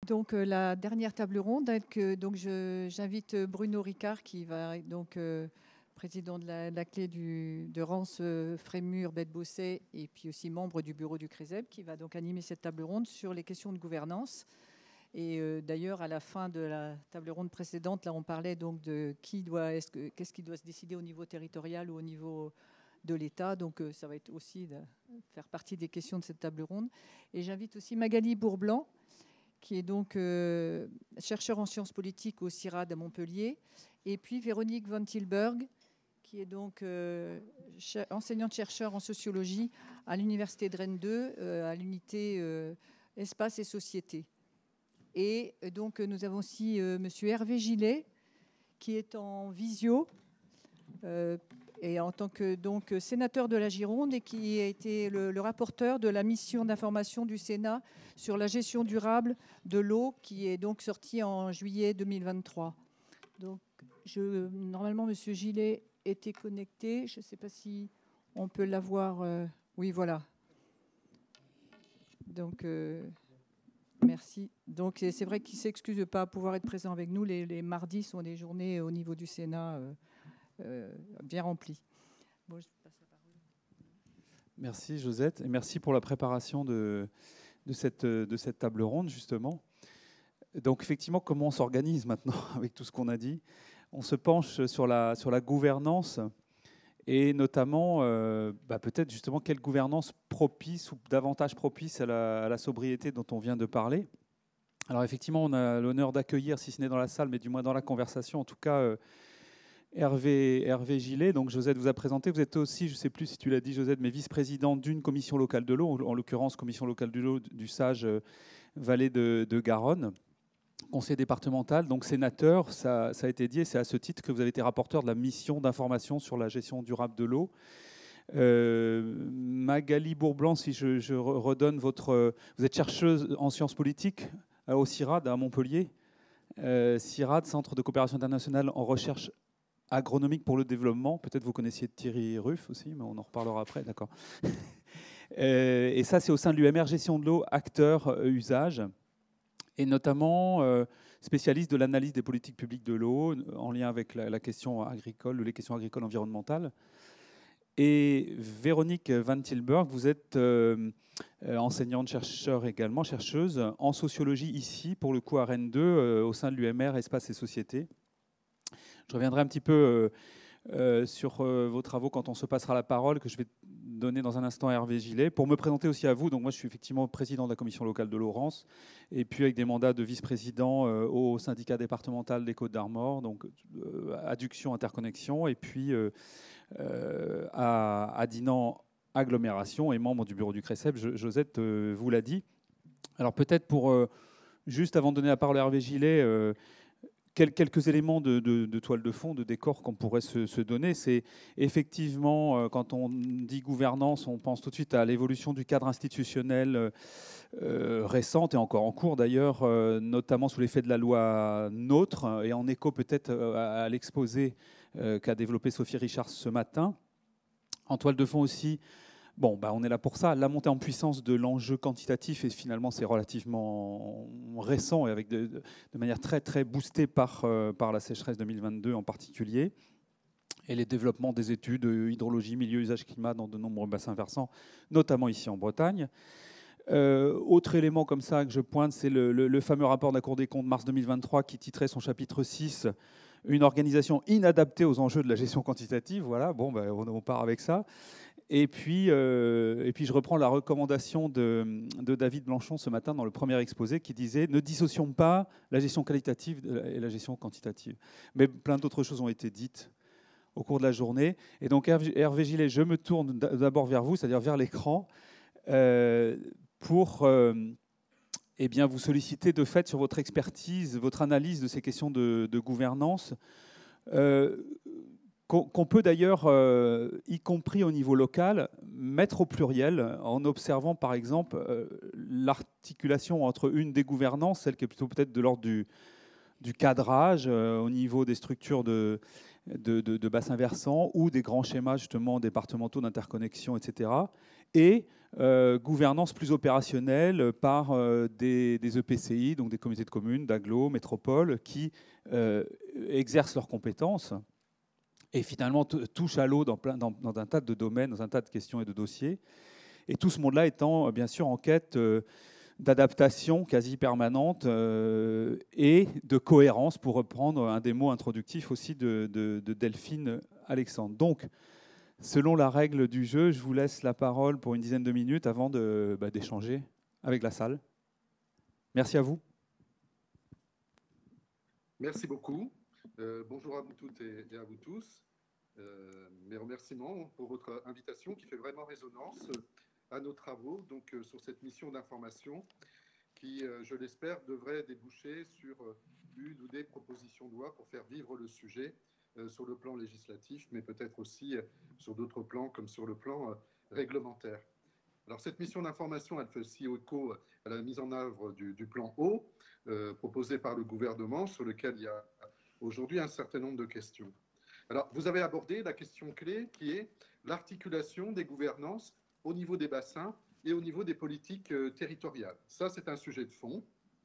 Donc la dernière table ronde, donc j'invite Bruno Ricard qui va être donc président de la clé de Rance, Frémur, Bête-Bosset et puis aussi membre du bureau du CRESEB qui va donc animer cette table ronde sur les questions de gouvernance. Et d'ailleurs, à la fin de la table ronde précédente, là, on parlait donc de qu'est-ce qui doit se décider au niveau territorial ou au niveau de l'État. Donc, ça va être aussi de faire partie des questions de cette table ronde. Et j'invite aussi Magali Bourblanc, qui est donc chercheur en sciences politiques au CIRAD à Montpellier, et puis Véronique von Tilburg, qui est donc enseignante-chercheur en sociologie à l'Université de Rennes 2, à l'unité Espace et Société. Et donc, nous avons aussi Monsieur Hervé Gillet, qui est en visio, et en tant que donc, sénateur de la Gironde, et qui a été le rapporteur de la mission d'information du Sénat sur la gestion durable de l'eau, qui est donc sortie en juillet 2023. Donc, normalement, Monsieur Gillet était connecté. Je ne sais pas si on peut l'avoir. Oui, voilà. Donc... merci. Donc, c'est vrai qu'il s'excuse de ne pas pouvoir être présent avec nous. Les mardis sont des journées au niveau du Sénat bien remplies. Bon, je passe la parole. Merci Josette, et merci pour la préparation de cette table ronde, justement. Donc, effectivement, comment on s'organise maintenant avec tout ce qu'on a dit? On se penche sur la gouvernance et notamment, peut-être justement, quelle gouvernance propice ou davantage propice à la sobriété dont on vient de parler. Alors effectivement, on a l'honneur d'accueillir, si ce n'est dans la salle, mais du moins dans la conversation, en tout cas, Hervé Gillet. Donc Josette vous a présenté. Vous êtes aussi, je ne sais plus si tu l'as dit Josette, mais vice-président d'une commission locale de l'eau, en l'occurrence commission locale de l'eau du SAGE Vallée de Garonne, conseiller départemental, donc sénateur, ça a été dit, et c'est à ce titre que vous avez été rapporteur de la mission d'information sur la gestion durable de l'eau. Magali Bourblanc, si je redonne vous êtes chercheuse en sciences politiques au CIRAD à Montpellier. CIRAD, Centre de coopération internationale en recherche agronomique pour le développement. Peut-être vous connaissiez Thierry Ruff aussi, mais on en reparlera après, d'accord. Et ça, c'est au sein de l'UMR Gestion de l'eau, acteurs, usage, et notamment spécialiste de l'analyse des politiques publiques de l'eau en lien avec la question agricole ou les questions agricoles environnementales. Et Véronique Van Tilburg, vous êtes enseignante, chercheuse en sociologie ici, pour le coup à Rennes 2, au sein de l'UMR Espace et Société. Je reviendrai un petit peu sur vos travaux quand on se passera la parole, que je vais donner dans un instant à Hervé Gillet. Pour me présenter aussi à vous, donc moi je suis effectivement président de la commission locale de Laurence, et puis avec des mandats de vice-président au syndicat départemental des Côtes-d'Armor, donc adduction, interconnexion, et puis à Dinan agglomération et membre du bureau du CRESEB. Josette vous l'a dit. Alors peut-être pour, juste avant de donner la parole à Hervé Gillet, quelques éléments de toile de fond, de décor qu'on pourrait se donner. C'est effectivement, quand on dit gouvernance, on pense tout de suite à l'évolution du cadre institutionnel récente et encore en cours d'ailleurs, notamment sous l'effet de la loi NOTRe et en écho peut-être à l'exposé qu'a développé Sophie Richard ce matin. En toile de fond aussi, on est là pour ça. La montée en puissance de l'enjeu quantitatif, et finalement c'est relativement récent et avec de manière très très boostée par la sécheresse 2022 en particulier, et les développements des études hydrologie, milieu, usage, climat dans de nombreux bassins versants, notamment ici en Bretagne. Autre élément comme ça que je pointe, c'est le fameux rapport de la Cour des comptes mars 2023 qui titrait son chapitre 6 « Une organisation inadaptée aux enjeux de la gestion quantitative ». Voilà, on part avec ça. Et puis je reprends la recommandation de David Blanchon ce matin dans le premier exposé qui disait « Ne dissocions pas la gestion qualitative et la gestion quantitative ». Mais plein d'autres choses ont été dites au cours de la journée. Et donc Hervé Gillet, je me tourne d'abord vers vous, c'est-à-dire vers l'écran, pour vous solliciter de fait sur votre expertise, votre analyse de ces questions de gouvernance, qu'on peut d'ailleurs, y compris au niveau local, mettre au pluriel en observant par exemple l'articulation entre une des gouvernances, celle qui est plutôt peut-être de l'ordre du cadrage au niveau des structures de bassins versants ou des grands schémas justement départementaux d'interconnexion, etc., et gouvernance plus opérationnelle par des EPCI, donc des communautés de communes, d'agglo, métropoles, qui exercent leurs compétences et finalement touchent à l'eau dans un tas de domaines, dans un tas de questions et de dossiers. Et tout ce monde-là étant bien sûr en quête d'adaptation quasi permanente et de cohérence, pour reprendre un des mots introductifs aussi de Delphine Alexandre. Donc, selon la règle du jeu, je vous laisse la parole pour une dizaine de minutes avant d'échanger avec la salle. Merci à vous. Merci beaucoup. Bonjour à vous toutes et à vous tous. Mes remerciements pour votre invitation qui fait vraiment résonance à nos travaux donc, sur cette mission d'information qui, je l'espère, devrait déboucher sur une ou des propositions de loi pour faire vivre le sujet sur le plan législatif, mais peut-être aussi sur d'autres plans, comme sur le plan réglementaire. Alors, cette mission d'information, elle fait aussi écho à la mise en œuvre du plan eau proposé par le gouvernement, sur lequel il y a aujourd'hui un certain nombre de questions. Alors, vous avez abordé la question clé qui est l'articulation des gouvernances au niveau des bassins et au niveau des politiques territoriales. Ça, c'est un sujet de fond.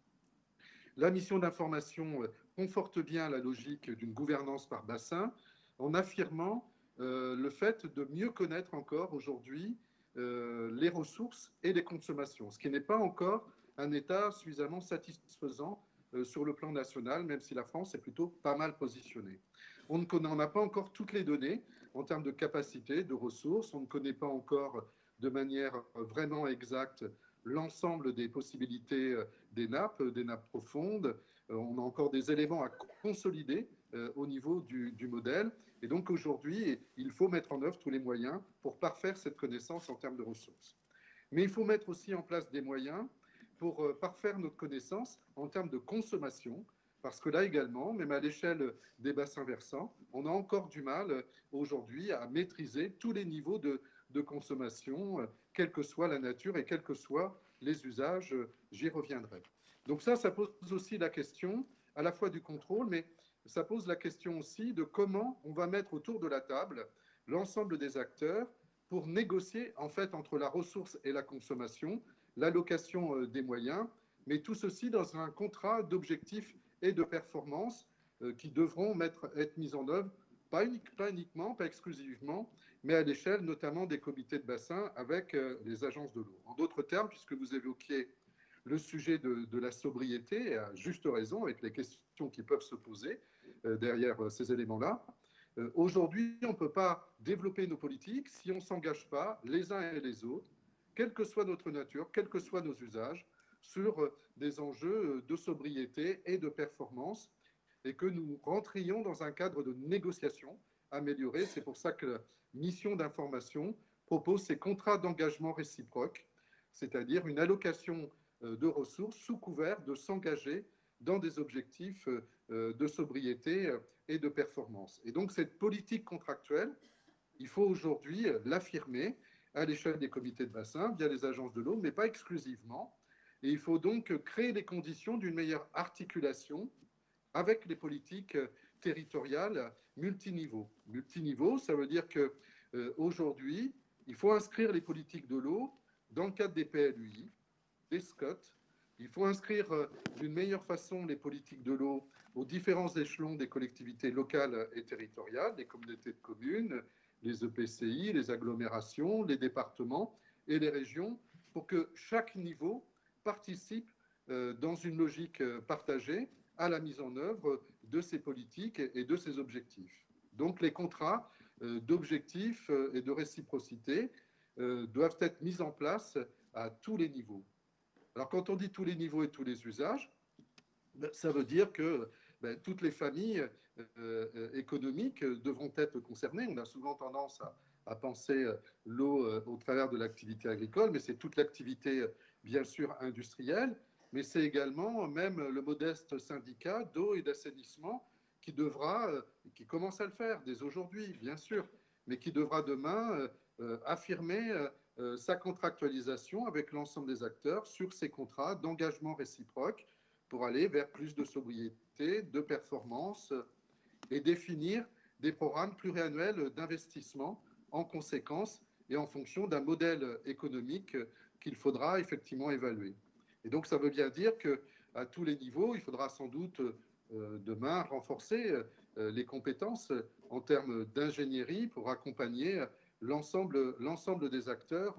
La mission d'information conforte bien la logique d'une gouvernance par bassin en affirmant le fait de mieux connaître encore aujourd'hui les ressources et les consommations, ce qui n'est pas encore un état suffisamment satisfaisant sur le plan national, même si la France est plutôt pas mal positionnée. On n'a pas encore toutes les données en termes de capacité, de ressources. On ne connaît pas encore de manière vraiment exacte l'ensemble des possibilités des nappes profondes. On a encore des éléments à consolider au niveau du modèle. Et donc aujourd'hui, il faut mettre en œuvre tous les moyens pour parfaire cette connaissance en termes de ressources. Mais il faut mettre aussi en place des moyens pour parfaire notre connaissance en termes de consommation, parce que là également, même à l'échelle des bassins versants, on a encore du mal aujourd'hui à maîtriser tous les niveaux de consommation, quelle que soit la nature et quels que soient les usages. J'y reviendrai. Donc ça pose aussi la question à la fois du contrôle, mais ça pose la question aussi de comment on va mettre autour de la table l'ensemble des acteurs pour négocier en fait entre la ressource et la consommation, l'allocation des moyens, mais tout ceci dans un contrat d'objectifs et de performance qui devront être mis en œuvre, pas uniquement, pas exclusivement, mais à l'échelle notamment des comités de bassin avec les agences de l'eau. En d'autres termes, puisque vous évoquiez le sujet de la sobriété, et à juste raison, avec les questions qui peuvent se poser derrière ces éléments-là, aujourd'hui, on ne peut pas développer nos politiques si on ne s'engage pas les uns et les autres, quelle que soit notre nature, quels que soient nos usages, sur des enjeux de sobriété et de performance, et que nous rentrions dans un cadre de négociation amélioré. C'est pour ça que la mission d'information propose ces contrats d'engagement réciproque, c'est-à-dire une allocation de ressources sous couvert de s'engager dans des objectifs de sobriété et de performance. Et donc cette politique contractuelle, il faut aujourd'hui l'affirmer à l'échelle des comités de bassin, via les agences de l'eau, mais pas exclusivement. Et il faut donc créer les conditions d'une meilleure articulation avec les politiques territoriales multiniveaux. Multiniveaux, ça veut dire qu'aujourd'hui, il faut inscrire les politiques de l'eau dans le cadre des PLUI, des SCOT. Il faut inscrire d'une meilleure façon les politiques de l'eau aux différents échelons des collectivités locales et territoriales, les communautés de communes, les EPCI, les agglomérations, les départements et les régions, pour que chaque niveau participe dans une logique partagée à la mise en œuvre de ces politiques et de ces objectifs. Donc les contrats d'objectifs et de réciprocité doivent être mis en place à tous les niveaux. Alors quand on dit tous les niveaux et tous les usages, ça veut dire que toutes les familles économiques devront être concernées. On a souvent tendance à penser l'eau au travers de l'activité agricole, mais c'est toute l'activité, bien sûr, industrielle, mais c'est également même le modeste syndicat d'eau et d'assainissement qui commence à le faire dès aujourd'hui, bien sûr, mais qui devra demain affirmer sa contractualisation avec l'ensemble des acteurs sur ces contrats d'engagement réciproque pour aller vers plus de sobriété, de performance et définir des programmes pluriannuels d'investissement en conséquence et en fonction d'un modèle économique qu'il faudra effectivement évaluer. Et donc, ça veut bien dire qu'à tous les niveaux, il faudra sans doute demain renforcer les compétences en termes d'ingénierie pour accompagner l'ensemble des acteurs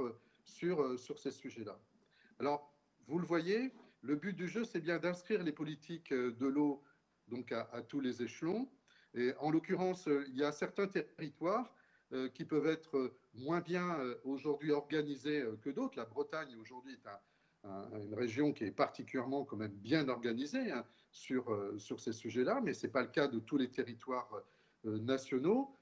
sur ces sujets-là. Alors, vous le voyez, le but du jeu, c'est bien d'inscrire les politiques de l'eau donc à tous les échelons. Et en l'occurrence, il y a certains territoires qui peuvent être moins bien aujourd'hui organisés que d'autres. La Bretagne, aujourd'hui, est une région qui est particulièrement quand même bien organisée hein, sur ces sujets-là, mais ce n'est pas le cas de tous les territoires nationaux.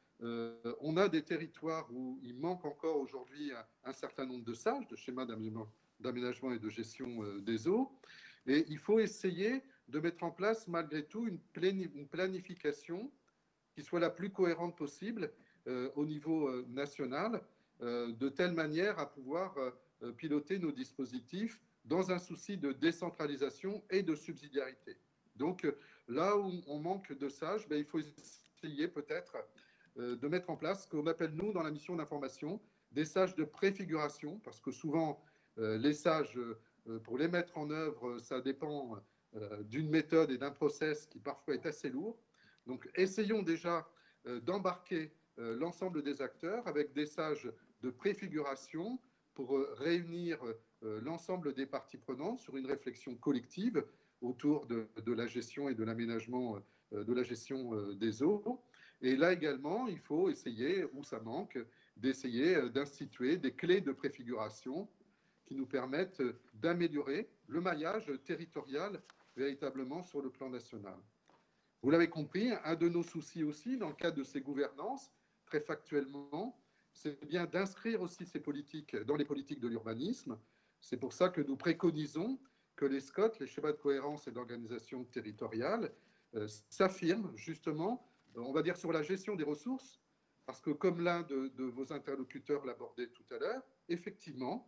On a des territoires où il manque encore aujourd'hui un certain nombre de sages, de schémas d'aménagement et de gestion des eaux. Et il faut essayer de mettre en place malgré tout une planification qui soit la plus cohérente possible au niveau national, de telle manière à pouvoir piloter nos dispositifs dans un souci de décentralisation et de subsidiarité. Donc là où on manque de sages, il faut essayer peut-être de mettre en place ce qu'on appelle, nous, dans la mission d'information, des sages de préfiguration, parce que souvent, les sages, pour les mettre en œuvre, ça dépend d'une méthode et d'un process qui parfois est assez lourd. Donc, essayons déjà d'embarquer l'ensemble des acteurs avec des sages de préfiguration pour réunir l'ensemble des parties prenantes sur une réflexion collective autour de la gestion et de l'aménagement de la gestion des eaux. Et là également, il faut essayer, où ça manque, d'essayer d'instituer des clés de préfiguration qui nous permettent d'améliorer le maillage territorial véritablement sur le plan national. Vous l'avez compris, un de nos soucis aussi, dans le cadre de ces gouvernances, très factuellement, c'est bien d'inscrire aussi ces politiques dans les politiques de l'urbanisme. C'est pour ça que nous préconisons que les SCOT, les schémas de cohérence et d'organisation territoriale, s'affirment justement, on va dire, sur la gestion des ressources, parce que comme l'un de vos interlocuteurs l'abordait tout à l'heure, effectivement,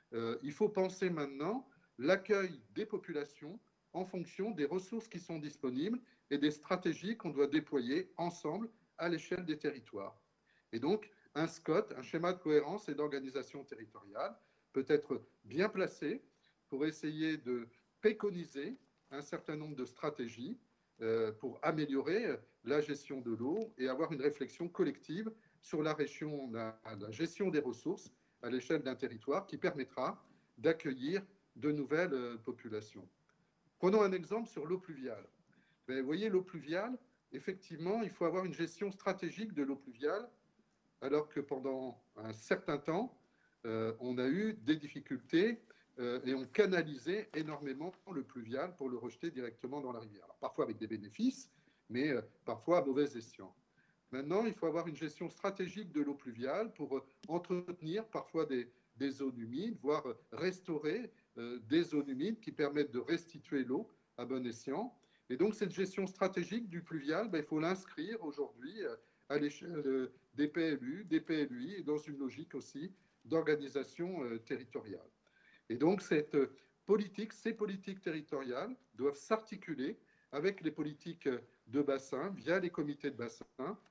il faut penser maintenant l'accueil des populations en fonction des ressources qui sont disponibles et des stratégies qu'on doit déployer ensemble à l'échelle des territoires. Et donc, un SCOT, un schéma de cohérence et d'organisation territoriale, peut être bien placé pour essayer de préconiser un certain nombre de stratégies pour améliorer la gestion de l'eau et avoir une réflexion collective sur la gestion des ressources à l'échelle d'un territoire qui permettra d'accueillir de nouvelles populations. Prenons un exemple sur l'eau pluviale. Vous voyez, l'eau pluviale, effectivement, il faut avoir une gestion stratégique de l'eau pluviale, alors que pendant un certain temps, on a eu des difficultés et on canalisait énormément le pluvial pour le rejeter directement dans la rivière. Alors, parfois avec des bénéfices, mais parfois à mauvais escient. Maintenant, il faut avoir une gestion stratégique de l'eau pluviale pour entretenir parfois des zones humides, voire restaurer des zones humides qui permettent de restituer l'eau à bon escient. Et donc, cette gestion stratégique du pluvial, il faut l'inscrire aujourd'hui à l'échelle des PLU, des PLUI, et dans une logique aussi d'organisation territoriale. Et donc, ces politiques territoriales doivent s'articuler avec les politiques de bassin via les comités de bassin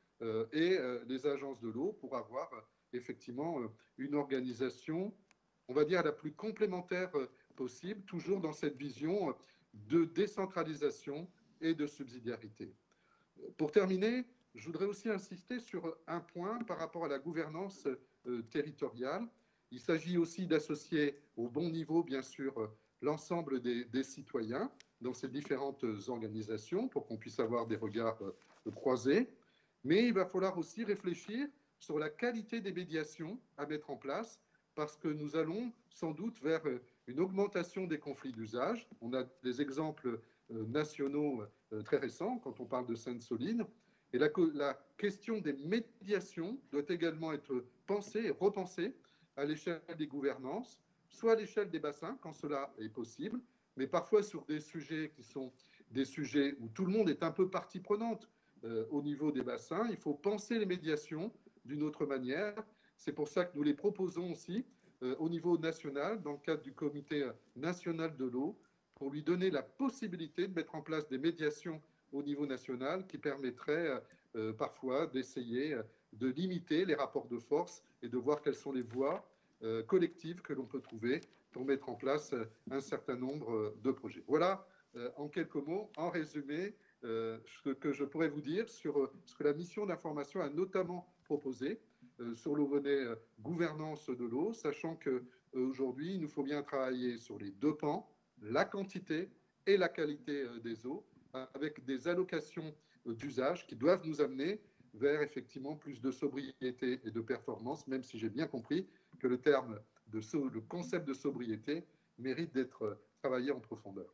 et les agences de l'eau pour avoir effectivement une organisation, on va dire, la plus complémentaire possible, toujours dans cette vision de décentralisation et de subsidiarité. Pour terminer, je voudrais aussi insister sur un point par rapport à la gouvernance territoriale. Il s'agit aussi d'associer au bon niveau, bien sûr, l'ensemble des citoyens dans ces différentes organisations pour qu'on puisse avoir des regards croisés. Mais il va falloir aussi réfléchir sur la qualité des médiations à mettre en place parce que nous allons sans doute vers une augmentation des conflits d'usage. On a des exemples nationaux très récents quand on parle de Sainte-Soline. Et la question des médiations doit également être pensée et repensée à l'échelle des gouvernances, soit à l'échelle des bassins, quand cela est possible, mais parfois sur des sujets qui sont des sujets où tout le monde est un peu partie prenante au niveau des bassins. Il faut penser les médiations d'une autre manière. C'est pour ça que nous les proposons aussi au niveau national, dans le cadre du Comité national de l'eau, pour lui donner la possibilité de mettre en place des médiations au niveau national qui permettraient parfois d'essayer de limiter les rapports de force et de voir quelles sont les voies collectives que l'on peut trouver pour mettre en place un certain nombre de projets. Voilà, en quelques mots, en résumé, ce que je pourrais vous dire sur ce que la mission d'information a notamment proposé sur le volet gouvernance de l'eau, sachant qu'aujourd'hui, il nous faut bien travailler sur les deux pans, la quantité et la qualité des eaux, avec des allocations d'usage qui doivent nous amener vers effectivement plus de sobriété et de performance, même si j'ai bien compris que le concept de sobriété mérite d'être travaillé en profondeur.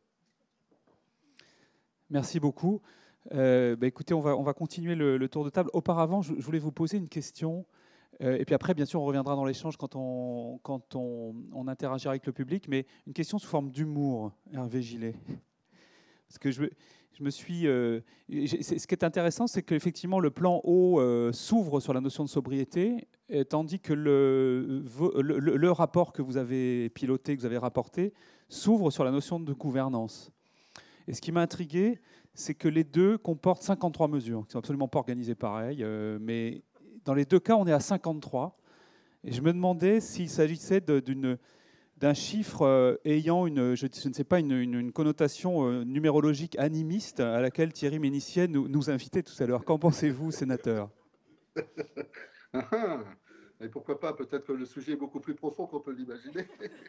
Merci beaucoup. Écoutez, on va continuer le tour de table. Auparavant, je voulais vous poser une question. Et puis après, bien sûr, on reviendra dans l'échange quand on interagira avec le public. Mais une question sous forme d'humour, Hervé Gillet. Parce que je me suis... ce qui est intéressant, c'est qu'effectivement, le plan eau s'ouvre sur la notion de sobriété, tandis que le rapport que vous avez piloté, que vous avez rapporté, s'ouvre sur la notion de gouvernance. Et ce qui m'a intrigué, c'est que les deux comportent 53 mesures, qui ne sont absolument pas organisées pareil, mais dans les deux cas, on est à 53. Et je me demandais s'il s'agissait d'un chiffre ayant je ne sais pas, une connotation numérologique animiste à laquelle Thierry Ménissier nous invitait tout à l'heure. Qu'en pensez-vous, sénateur? Et pourquoi pas, peut-être que le sujet est beaucoup plus profond qu'on peut l'imaginer.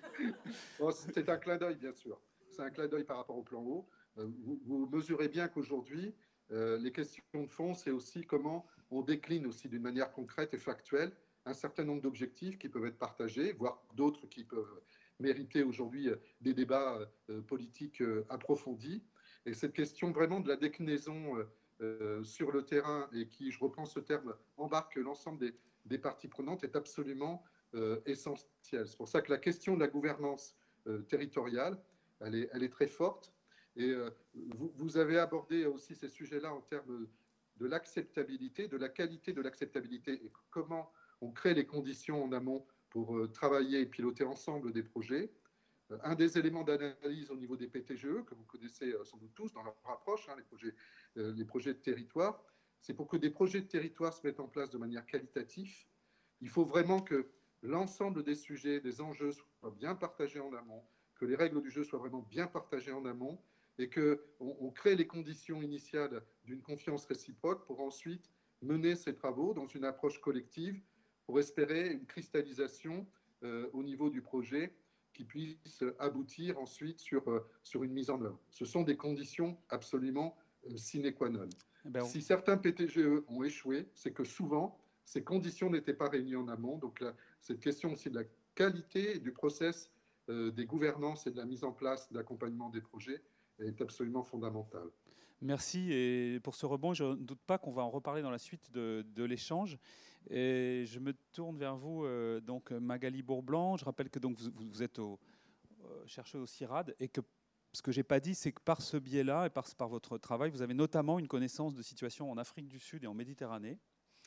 Bon, c'est un clin d'œil, bien sûr. C'est un clin d'œil par rapport au plan eau. Vous mesurez bien qu'aujourd'hui, les questions de fond, c'est aussi comment on décline aussi d'une manière concrète et factuelle un certain nombre d'objectifs qui peuvent être partagés, voire d'autres qui peuvent mériter aujourd'hui des débats politiques approfondis. Et cette question vraiment de la déclinaison sur le terrain et qui, je reprends ce terme, embarque l'ensemble des parties prenantes est absolument essentielle. C'est pour ça que la question de la gouvernance territoriale, elle est très forte. Et vous avez abordé aussi ces sujets-là en termes de l'acceptabilité, de la qualité de l'acceptabilité et comment on crée les conditions en amont pour travailler et piloter ensemble des projets. Un des éléments d'analyse au niveau des PTGE, que vous connaissez sans doute tous dans leur approche, hein, les projets de territoire, c'est pour que des projets de territoire se mettent en place de manière qualitative. Il faut vraiment que l'ensemble des sujets, des enjeux soient bien partagés en amont, que les règles du jeu soient vraiment bien partagées en amont et qu'on crée les conditions initiales d'une confiance réciproque pour ensuite mener ces travaux dans une approche collective pour espérer une cristallisation au niveau du projet qui puisse aboutir ensuite sur une mise en œuvre. Ce sont des conditions absolument sine qua non. Si certains PTGE ont échoué, c'est que souvent, ces conditions n'étaient pas réunies en amont. Donc là, cette question aussi de la qualité et du process des gouvernances et de la mise en place d'accompagnement des projets est absolument fondamentale. Merci et pour ce rebond, je ne doute pas qu'on va en reparler dans la suite de l'échange. Et je me tourne vers vous, donc Magali Bourblanc. Je rappelle que donc vous êtes chercheuse au CIRAD et que ce que je n'ai pas dit, c'est que par ce biais-là et par votre travail, vous avez notamment une connaissance de situation en Afrique du Sud et en Méditerranée.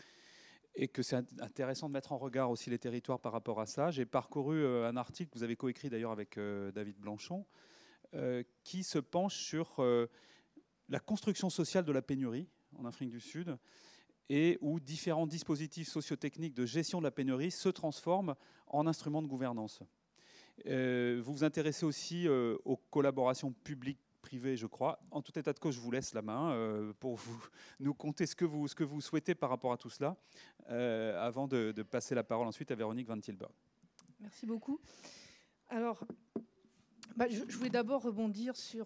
Et que c'est intéressant de mettre en regard aussi les territoires par rapport à ça. J'ai parcouru un article que vous avez coécrit d'ailleurs avec David Blanchon, qui se penche sur la construction sociale de la pénurie en Afrique du Sud et où différents dispositifs sociotechniques de gestion de la pénurie se transforment en instruments de gouvernance. Vous vous intéressez aussi aux collaborations publiques-privées, je crois. En tout état de cause, je vous laisse la main pour nous conter ce que vous souhaitez par rapport à tout cela, avant de passer la parole ensuite à Véronique Van Tilburg. Merci beaucoup. Alors, je voulais d'abord rebondir sur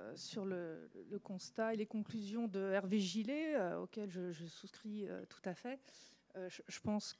le constat et les conclusions de Hervé Gillet, auxquelles je souscris tout à fait. Je pense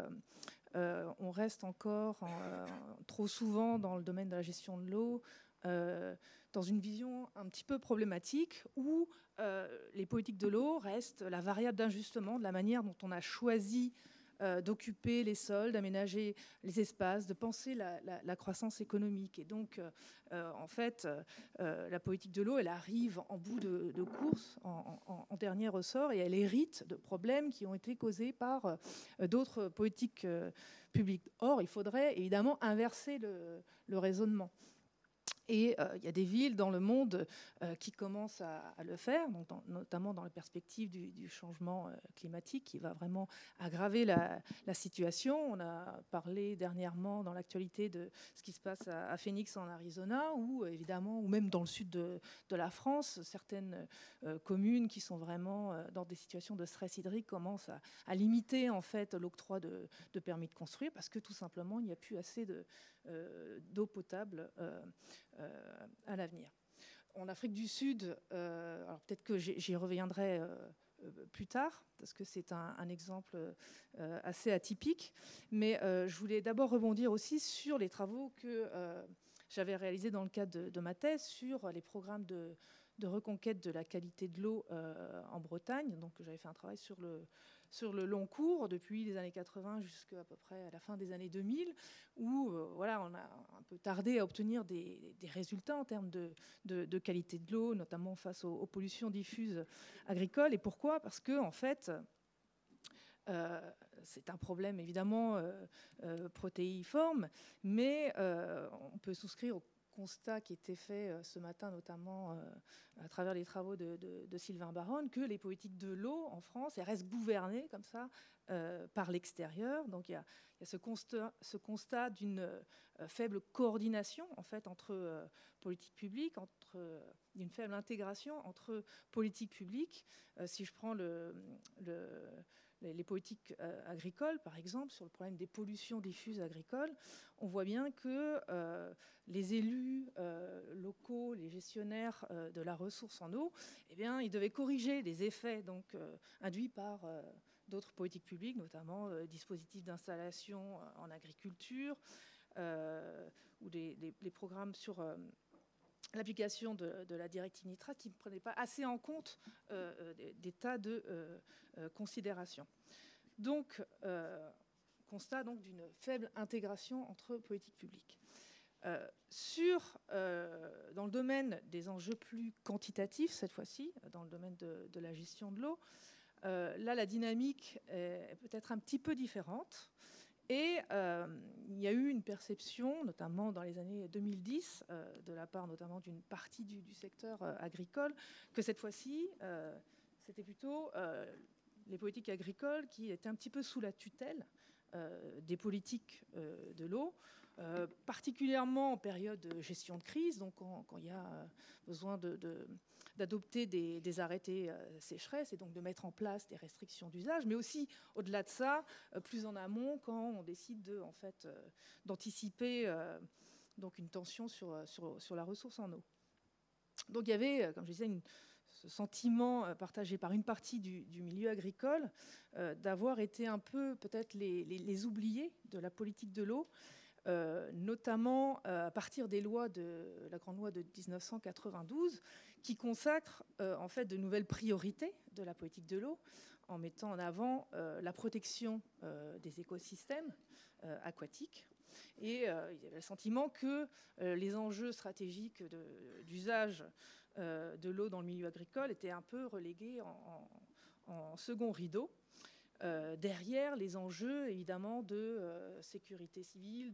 qu'on reste encore trop souvent dans le domaine de la gestion de l'eau, dans une vision un petit peu problématique où les politiques de l'eau restent la variable d'ajustement de la manière dont on a choisi d'occuper les sols, d'aménager les espaces, de penser la croissance économique. Et donc, en fait, la politique de l'eau, elle arrive en bout de course, en dernier ressort, et elle hérite de problèmes qui ont été causés par d'autres politiques publiques. Or, il faudrait évidemment inverser le raisonnement. Et il y a des villes dans le monde qui commencent à le faire, donc notamment dans la perspective du changement climatique qui va vraiment aggraver la situation. On a parlé dernièrement dans l'actualité de ce qui se passe à Phoenix en Arizona, ou évidemment, ou même dans le sud de la France, certaines communes qui sont vraiment dans des situations de stress hydrique commencent à limiter en fait l'octroi de permis de construire parce que tout simplement il n'y a plus assez d'eau potable à l'avenir. En Afrique du Sud, alors peut-être que j'y reviendrai plus tard, parce que c'est un exemple assez atypique, mais je voulais d'abord rebondir aussi sur les travaux que j'avais réalisés dans le cadre de ma thèse sur les programmes de reconquête de la qualité de l'eau en Bretagne. Donc j'avais fait un travail sur le long cours, depuis les années 80 jusqu'à peu près à la fin des années 2000, où voilà, on a un peu tardé à obtenir des résultats en termes de qualité de l'eau, notamment face aux pollutions diffuses agricoles. Et pourquoi ? Parce que, en fait, c'est un problème évidemment protéiforme, mais on peut souscrire au constat qui était fait ce matin, notamment à travers les travaux de Sylvain Baronne, que les politiques de l'eau en France elles restent gouvernées comme ça par l'extérieur. Donc il y a ce constat d'une faible coordination en fait entre politiques publiques, d'une faible intégration entre politiques publiques. Si je prends les politiques agricoles, par exemple, sur le problème des pollutions diffuses agricoles, on voit bien que les élus locaux, les gestionnaires de la ressource en eau, eh bien, ils devaient corriger les effets donc, induits par d'autres politiques publiques, notamment dispositifs d'installation en agriculture ou les programmes sur l'application de la directive nitrate qui ne prenait pas assez en compte des tas de considérations. Donc, constat donc d'une faible intégration entre politiques publiques. Dans le domaine des enjeux plus quantitatifs, cette fois-ci, dans le domaine de la gestion de l'eau, là, la dynamique est peut-être un petit peu différente. Et il y a eu une perception, notamment dans les années 2010, de la part notamment d'une partie du secteur agricole, que cette fois-ci, c'était plutôt les politiques agricoles qui étaient un petit peu sous la tutelle des politiques de l'eau, particulièrement en période de gestion de crise, donc quand il y a besoin d'adopter des arrêtés sécheresse et donc de mettre en place des restrictions d'usage, mais aussi au-delà de ça, plus en amont, quand on décide d'anticiper donc une tension sur la ressource en eau. Donc il y avait, comme je disais, ce sentiment partagé par une partie du milieu agricole d'avoir été un peu peut-être les oubliés de la politique de l'eau, notamment à partir des lois de la grande loi de 1992 qui consacre en fait de nouvelles priorités de la politique de l'eau en mettant en avant la protection des écosystèmes aquatiques. Et il y avait le sentiment que les enjeux stratégiques d'usage de l'eau dans le milieu agricole étaient un peu relégués en second rideau. Derrière les enjeux évidemment de sécurité civile,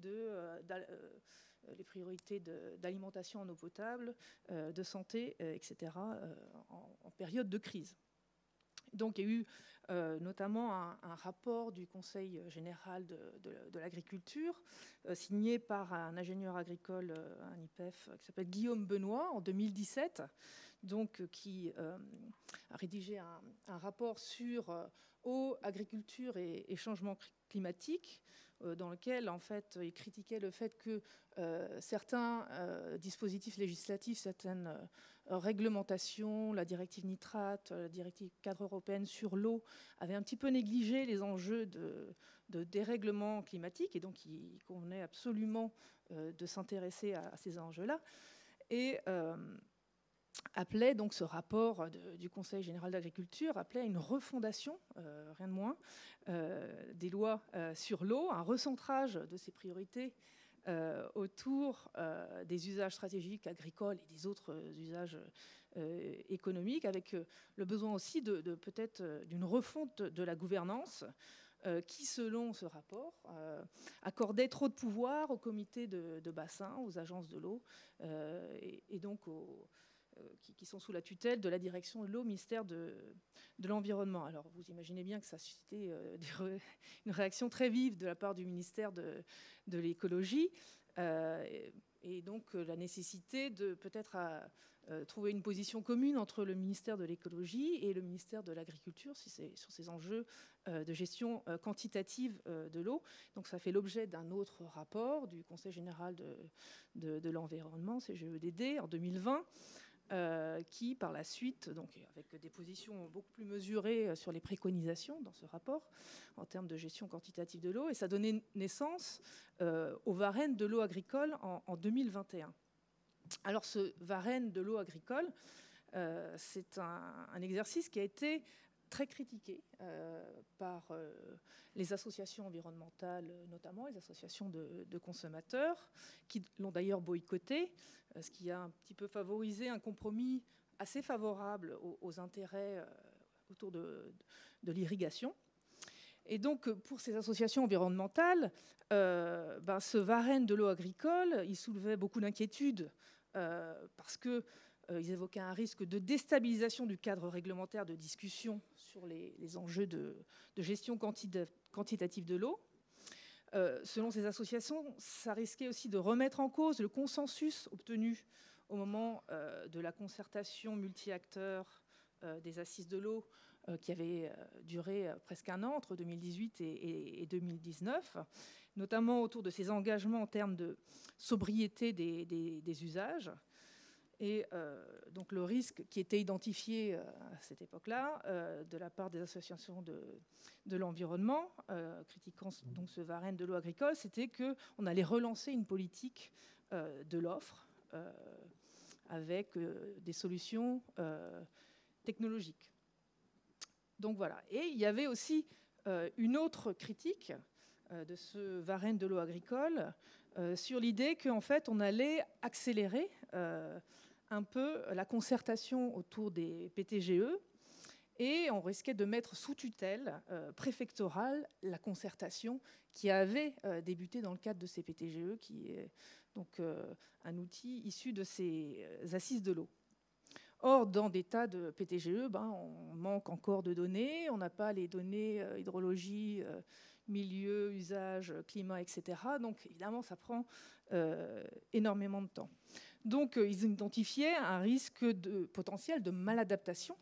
les priorités d'alimentation en eau potable, de santé, etc., en période de crise. Donc il y a eu notamment un rapport du Conseil général de l'agriculture signé par un ingénieur agricole, un IPEF, qui s'appelle Guillaume Benoît en 2017, donc, qui a rédigé un rapport sur eau, agriculture et changement climatique, dans lequel en fait, il critiquait le fait que certains dispositifs législatifs, certaines réglementations, la directive nitrate, la directive cadre européenne sur l'eau, avaient un petit peu négligé les enjeux de dérèglement climatique, et donc il convenait absolument de s'intéresser à ces enjeux-là. Et appelait donc ce rapport du Conseil général d'agriculture appelait à une refondation, rien de moins, des lois sur l'eau, un recentrage de ces priorités autour des usages stratégiques agricoles et des autres usages économiques, avec le besoin aussi peut-être d'une refonte de la gouvernance, qui, selon ce rapport, accordait trop de pouvoir aux comités de bassin, aux agences de l'eau, et donc qui sont sous la tutelle de la direction de l'eau, ministère de l'Environnement. Alors vous imaginez bien que ça a suscité une réaction très vive de la part du ministère de l'écologie, et donc la nécessité de peut-être trouver une position commune entre le ministère de l'écologie et le ministère de l'Agriculture sur ces enjeux de gestion quantitative de l'eau. Donc ça fait l'objet d'un autre rapport du Conseil général de l'environnement, CGEDD, en 2020, qui, par la suite, donc avec des positions beaucoup plus mesurées sur les préconisations dans ce rapport en termes de gestion quantitative de l'eau, et ça a donné naissance au Varenne de l'eau agricole en 2021. Alors ce Varenne de l'eau agricole, c'est un exercice qui a été très critiqué par les associations environnementales, notamment les associations de consommateurs, qui l'ont d'ailleurs boycotté, ce qui a un petit peu favorisé un compromis assez favorable aux intérêts autour de l'irrigation. Et donc, pour ces associations environnementales, ce Varenne de l'eau agricole, il soulevait beaucoup d'inquiétudes parce qu'ils évoquaient un risque de déstabilisation du cadre réglementaire de discussion sur les enjeux de gestion quantitative de l'eau. Selon ces associations, ça risquait aussi de remettre en cause le consensus obtenu au moment de la concertation multi-acteurs des assises de l'eau qui avait duré presque un an, entre 2018 et 2019, notamment autour de ces engagements en termes de sobriété des usages. Et donc le risque qui était identifié à cette époque-là de la part des associations de l'environnement, critiquant donc ce Varenne de l'eau agricole, c'était qu'on allait relancer une politique de l'offre avec des solutions technologiques. Donc voilà. Et il y avait aussi une autre critique de ce Varenne de l'eau agricole sur l'idée qu'en fait on allait accélérer un peu la concertation autour des PTGE et on risquait de mettre sous tutelle préfectorale la concertation qui avait débuté dans le cadre de ces PTGE, qui est donc un outil issu de ces assises de l'eau. Or, dans des tas de PTGE, on manque encore de données, on n'a pas les données hydrologie, milieu, usage, climat, etc. Donc, évidemment, ça prend énormément de temps. Donc, ils identifiaient un risque potentiel de maladaptation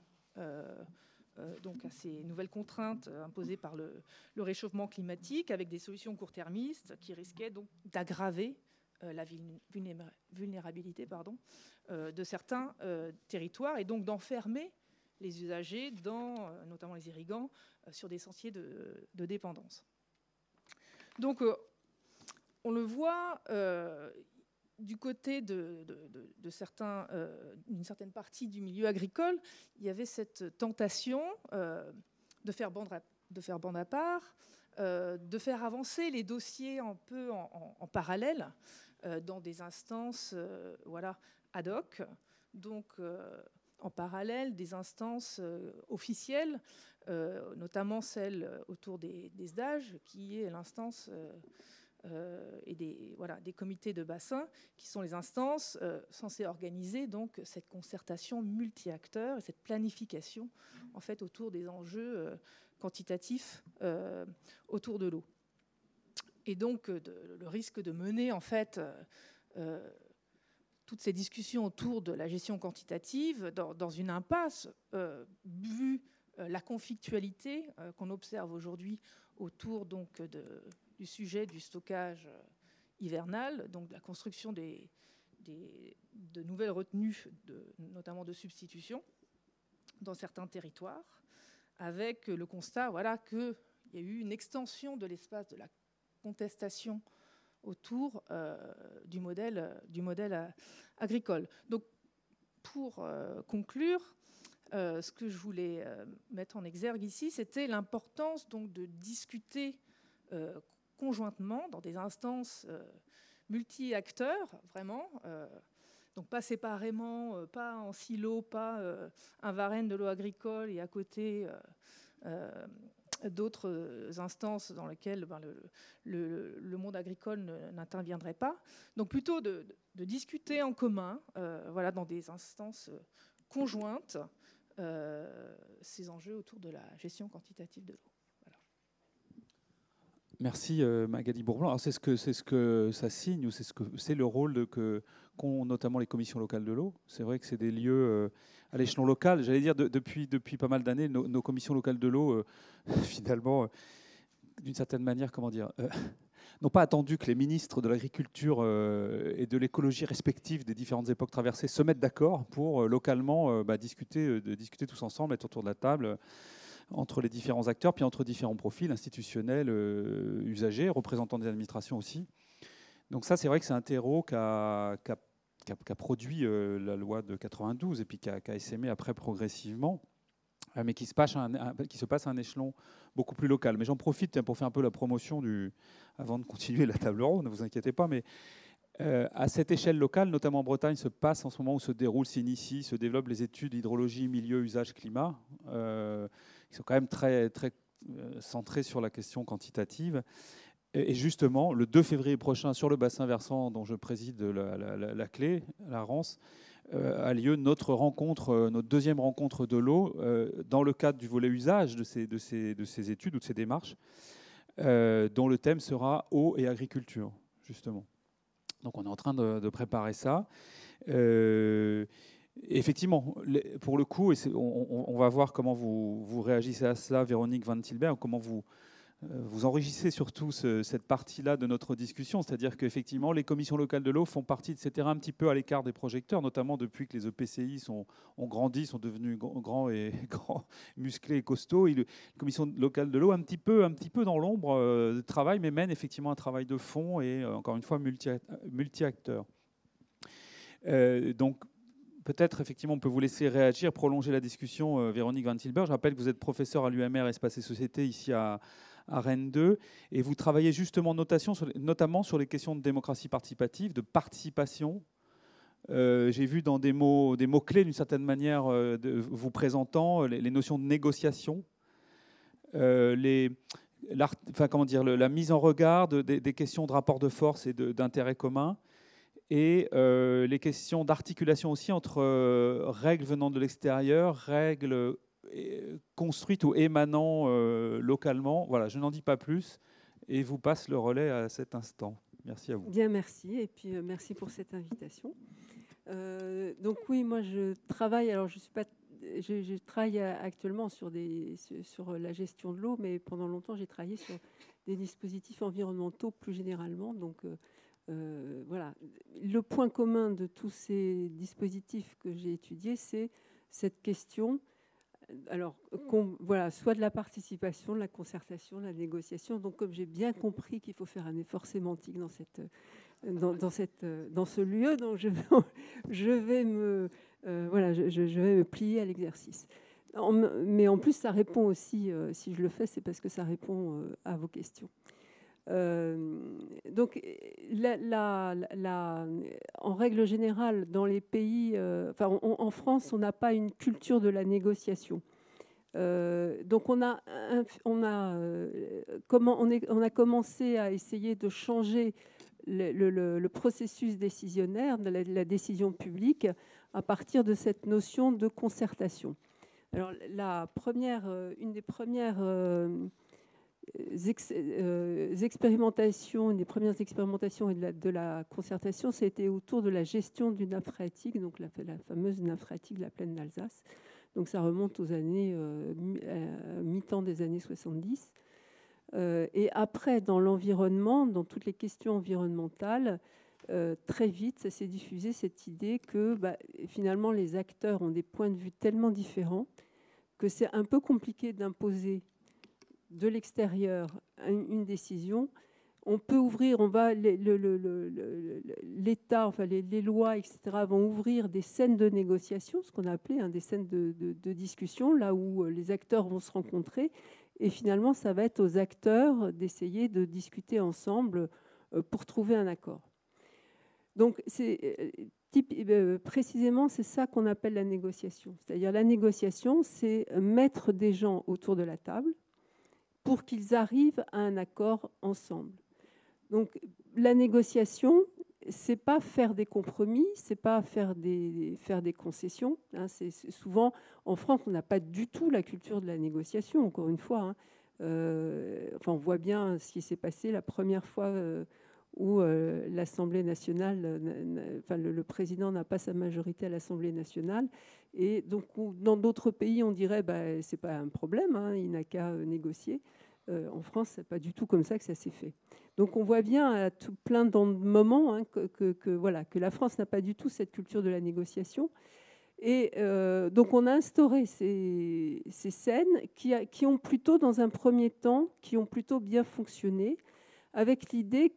donc à ces nouvelles contraintes imposées par le réchauffement climatique, avec des solutions court-termistes qui risquaient donc d'aggraver la vulnérabilité de certains territoires et donc d'enfermer les usagers, notamment les irrigants, sur des sentiers de dépendance. Donc, on le voit du côté d'une certaine partie du milieu agricole, il y avait cette tentation de faire bande à part, de faire avancer les dossiers un peu en parallèle dans des instances ad hoc, donc en parallèle des instances officielles, notamment celle autour des SDAGE, qui est l'instance et des comités de bassin, qui sont les instances censées organiser donc cette concertation multi-acteurs et cette planification en fait autour des enjeux quantitatifs autour de l'eau. Et donc le risque de mener en fait toutes ces discussions autour de la gestion quantitative dans une impasse, vu la conflictualité qu'on observe aujourd'hui autour donc du sujet du stockage hivernal, donc de la construction de nouvelles retenues, notamment de substitution, dans certains territoires, avec le constat qu'il y a eu une extension de l'espace de la contestation autour du modèle agricole. Donc, pour conclure, ce que je voulais mettre en exergue ici, c'était l'importance donc de discuter conjointement dans des instances multi-acteurs, vraiment, donc pas séparément, pas en silo, pas un Varenne de l'eau agricole et à côté d'autres instances dans lesquelles le monde agricole n'interviendrait pas. Donc plutôt de discuter en commun, voilà, dans des instances conjointes, ces enjeux autour de la gestion quantitative de l'eau. Voilà. Merci Magali Bourblanc. Alors c'est ce que ça signe, ou c'est le rôle qu'ont notamment les commissions locales de l'eau. C'est vrai que c'est des lieux à l'échelon local. J'allais dire depuis pas mal d'années, nos commissions locales de l'eau, finalement, d'une certaine manière, comment dire, n'ont pas attendu que les ministres de l'agriculture et de l'écologie respectifs des différentes époques traversées se mettent d'accord pour localement discuter tous ensemble, être autour de la table entre les différents acteurs, puis entre différents profils institutionnels, usagers, représentants des administrations aussi. Donc ça, c'est vrai que c'est un terreau qu'a produit la loi de 92 et puis qu'a essaimé après progressivement, mais qui se passe à un échelon beaucoup plus local. Mais j'en profite pour faire un peu la promotion avant de continuer la table ronde, ne vous inquiétez pas, mais à cette échelle locale, notamment en Bretagne, se passe en ce moment où s'initient, se développent les études hydrologie, milieu, usage, climat, qui sont quand même très, très centrées sur la question quantitative. Et justement, le 2 février prochain, sur le bassin versant dont je préside la clé, la Rance, a lieu notre deuxième rencontre de l'eau dans le cadre du volet usage de ces études ou de ces démarches, dont le thème sera eau et agriculture, justement. Donc on est en train de préparer ça. Effectivement, pour le coup, on va voir comment vous réagissez à cela, Véronique Van Tilberg, comment vous enrichissez surtout cette partie-là de notre discussion, c'est-à-dire qu'effectivement, les commissions locales de l'eau font partie de ces terrains un petit peu à l'écart des projecteurs, notamment depuis que les EPCI ont grandi, sont devenus grands, musclés et costauds. Et les commissions locales de l'eau, un petit peu dans l'ombre, travaillent, mais mènent effectivement un travail de fond et, encore une fois, multi-acteurs. Donc, peut-être, effectivement, on peut vous laisser réagir, prolonger la discussion, Véronique Van Tilberg. Je rappelle que vous êtes professeur à l'UMR Espace et Société, ici à Rennes 2, et vous travaillez justement notamment sur les questions de démocratie participative, de participation. J'ai vu dans des mots-clés, d'une certaine manière, vous présentant les notions de négociation, la mise en regard des questions de rapport de force et d'intérêt commun, et les questions d'articulation aussi entre règles venant de l'extérieur, règles construites ou émanant localement. Voilà, je n'en dis pas plus et vous passe le relais à cet instant. Merci à vous. Bien, merci. Et puis, merci pour cette invitation. Donc oui, moi, je travaille, alors je travaille actuellement sur la gestion de l'eau, mais pendant longtemps, j'ai travaillé sur des dispositifs environnementaux plus généralement. Donc, voilà. Le point commun de tous ces dispositifs que j'ai étudiés, c'est cette question, alors, voilà, soit de la participation, de la concertation, de la négociation. Donc, comme j'ai bien compris qu'il faut faire un effort sémantique dans ce lieu, donc je vais me plier à l'exercice. Mais en plus, ça répond aussi, si je le fais, c'est parce que ça répond à vos questions. Donc, en règle générale, dans les pays, en France, on n'a pas une culture de la négociation. Donc, on a commencé à essayer de changer le processus décisionnaire de la décision publique à partir de cette notion de concertation. Alors, une des premières expérimentations, de la concertation, c'était autour de la gestion d'une nappe phréatique, donc la fameuse nappe phréatique de la plaine d'Alsace. Donc ça remonte aux années mi-temps des années 70. Et après, dans l'environnement, dans toutes les questions environnementales, très vite, ça s'est diffusé cette idée que finalement les acteurs ont des points de vue tellement différents que c'est un peu compliqué d'imposer de l'extérieur une décision. On peut ouvrir, l'État, enfin les lois, etc., vont ouvrir des scènes de négociation, ce qu'on a appelé des scènes de discussion, là où les acteurs vont se rencontrer. Et finalement, ça va être aux acteurs d'essayer de discuter ensemble pour trouver un accord. Donc, précisément, c'est ça qu'on appelle la négociation. C'est-à-dire la négociation, c'est mettre des gens autour de la table pour qu'ils arrivent à un accord ensemble. Donc la négociation, c'est pas faire des compromis, c'est pas faire des concessions. Hein. C'est souvent, en France, on n'a pas du tout la culture de la négociation, encore une fois. Hein. Enfin, on voit bien ce qui s'est passé la première fois où l'Assemblée nationale, enfin, le président n'a pas sa majorité à l'Assemblée nationale. Et donc, dans d'autres pays, on dirait bah, c'est pas un problème, hein, il n'a qu'à négocier. En France, c'est pas du tout comme ça que ça s'est fait. Donc, on voit bien à tout plein de moments hein, que la France n'a pas du tout cette culture de la négociation. Et donc, on a instauré ces scènes qui ont plutôt, dans un premier temps, qui ont plutôt bien fonctionné, avec l'idée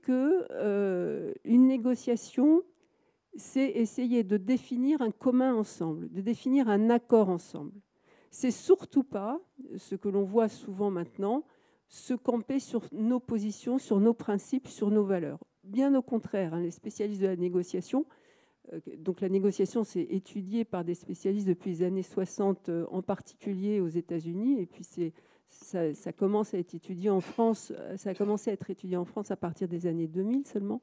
que une négociation, c'est essayer de définir un commun ensemble, de définir un accord ensemble. C'est surtout pas, ce que l'on voit souvent maintenant, se camper sur nos positions, sur nos principes, sur nos valeurs. Bien au contraire, hein, les spécialistes de la négociation, donc la négociation, c'est étudié par des spécialistes depuis les années 60, en particulier aux États-Unis, et puis ça commence à être étudié en France. Ça a commencé à être étudié en France à partir des années 2000 seulement.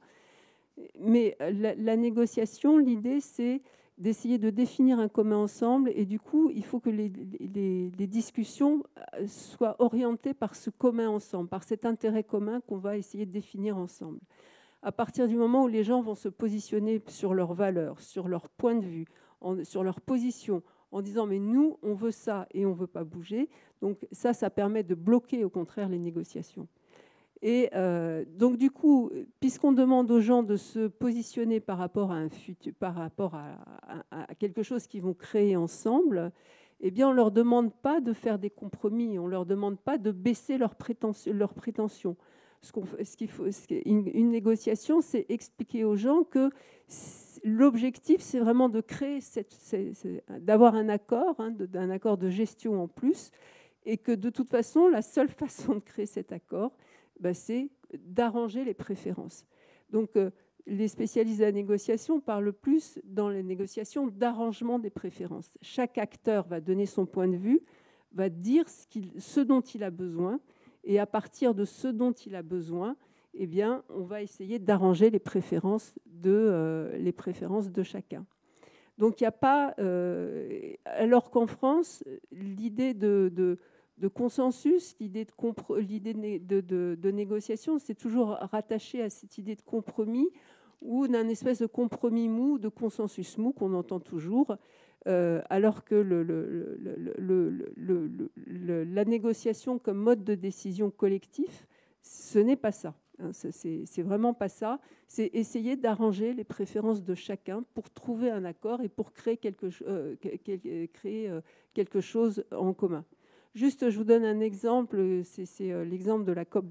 Mais la négociation, l'idée, c'est d'essayer de définir un commun ensemble, et du coup, il faut que les discussions soient orientées par ce commun ensemble, par cet intérêt commun qu'on va essayer de définir ensemble. À partir du moment où les gens vont se positionner sur leurs valeurs, sur leur point de vue, sur leur position, en disant mais nous, on veut ça et on ne veut pas bouger, donc ça permet de bloquer au contraire les négociations. Et donc du coup, puisqu'on demande aux gens de se positionner par rapport à un futur, par rapport à quelque chose qu'ils vont créer ensemble, eh bien on ne leur demande pas de faire des compromis, on ne leur demande pas de baisser leurs prétentions. Une négociation, c'est expliquer aux gens que l'objectif, c'est vraiment de créer, d'avoir un accord, hein, d'un accord de gestion en plus, et que de toute façon, la seule façon de créer cet accord, c'est d'arranger les préférences. Donc, les spécialistes de la négociation parlent plus dans les négociations d'arrangement des préférences. Chaque acteur va donner son point de vue, va dire ce dont il a besoin, et à partir de ce dont il a besoin, eh bien, on va essayer d'arranger les préférences de chacun. Donc, il n'y a pas... alors qu'en France, l'idée de consensus, l'idée de négociation, c'est toujours rattaché à cette idée de compromis ou d'un espèce de compromis mou, de consensus mou qu'on entend toujours, alors que la négociation comme mode de décision collectif, ce n'est pas ça. Hein, c'est vraiment pas ça. C'est essayer d'arranger les préférences de chacun pour trouver un accord et pour créer quelque chose en commun. Juste, je vous donne un exemple, c'est l'exemple de la COP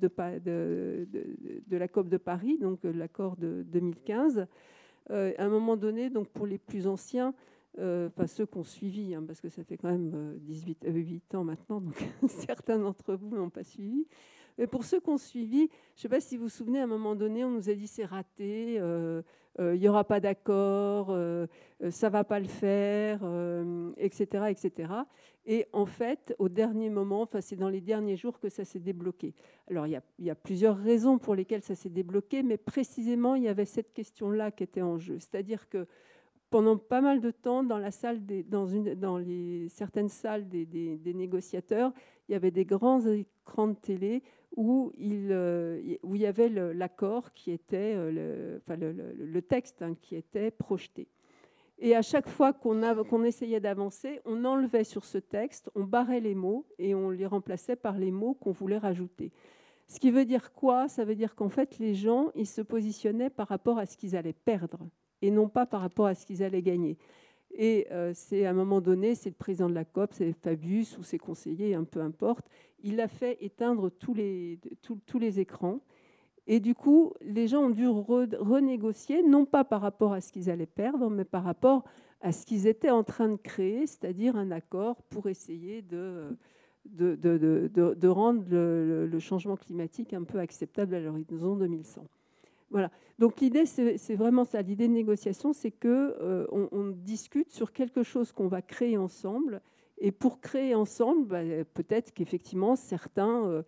de Paris, donc l'accord de 2015. À un moment donné, donc pour les plus anciens, enfin ceux qui ont suivi, hein, parce que ça fait quand même 8 ans maintenant, donc certains d'entre vous n'ont pas suivi. Mais pour ceux qui ont suivi, je ne sais pas si vous vous souvenez, à un moment donné, on nous a dit c'est raté, il n'y aura pas d'accord, ça ne va pas le faire, etc., etc. Et en fait, au dernier moment, enfin, c'est dans les derniers jours que ça s'est débloqué. Alors, il y a plusieurs raisons pour lesquelles ça s'est débloqué, mais précisément, il y avait cette question-là qui était en jeu. C'est-à-dire que pendant pas mal de temps, dans certaines salles des négociateurs, il y avait des grands écrans de télé où il y avait l'accord qui était, le texte hein, qui était projeté. Et à chaque fois qu'on essayait d'avancer, on enlevait sur ce texte, on barrait les mots et on les remplaçait par les mots qu'on voulait rajouter. Ce qui veut dire quoi ? Ça veut dire qu'en fait, les gens, ils se positionnaient par rapport à ce qu'ils allaient perdre et non pas par rapport à ce qu'ils allaient gagner. Et c'est à un moment donné, c'est le président de la COP, c'est Fabius ou ses conseillers, peu importe, il a fait éteindre tous les écrans. Et du coup, les gens ont dû renégocier, non pas par rapport à ce qu'ils allaient perdre, mais par rapport à ce qu'ils étaient en train de créer, c'est-à-dire un accord pour essayer de rendre le changement climatique un peu acceptable à l'horizon 2100. Voilà. Donc l'idée, c'est vraiment ça. L'idée de négociation, c'est qu'on discute sur quelque chose qu'on va créer ensemble. Et pour créer ensemble, peut-être qu'effectivement, certains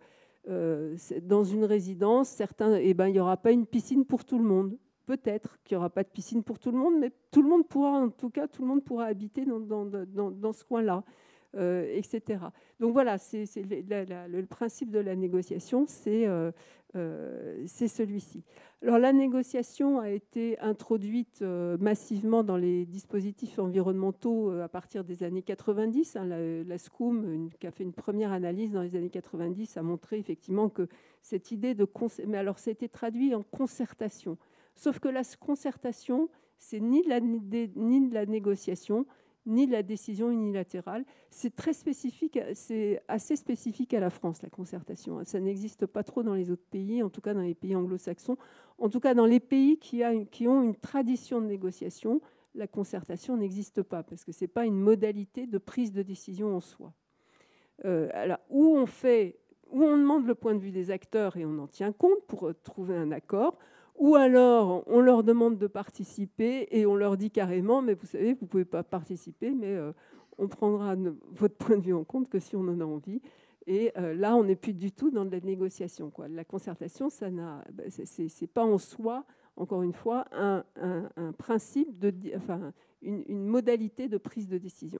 dans une résidence, certains, il n'y aura pas une piscine pour tout le monde. Peut-être qu'il n'y aura pas de piscine pour tout le monde, mais tout le monde pourra, en tout cas, tout le monde pourra habiter dans ce coin-là, etc. Donc voilà, c'est le principe de la négociation, c'est celui-ci. Alors la négociation a été introduite massivement dans les dispositifs environnementaux à partir des années 90. La SCOUM, qui a fait une première analyse dans les années 90, a montré effectivement que cette idée de... Mais alors, ça a été traduit en concertation. Sauf que la concertation, c'est ni de la négociation, ni de la décision unilatérale. C'est très spécifique, c'est assez spécifique à la France, la concertation. Ça n'existe pas trop dans les autres pays, en tout cas dans les pays anglo-saxons. En tout cas, dans les pays qui ont une tradition de négociation, la concertation n'existe pas, parce que ce n'est pas une modalité de prise de décision en soi. Alors, où on demande le point de vue des acteurs et on en tient compte pour trouver un accord, ou alors on leur demande de participer et on leur dit carrément, mais vous savez, vous ne pouvez pas participer, mais on prendra votre point de vue en compte que si on en a envie. Et là, on n'est plus du tout dans de la négociation, quoi. La concertation, c'est pas en soi, encore une fois, un principe, une modalité de prise de décision.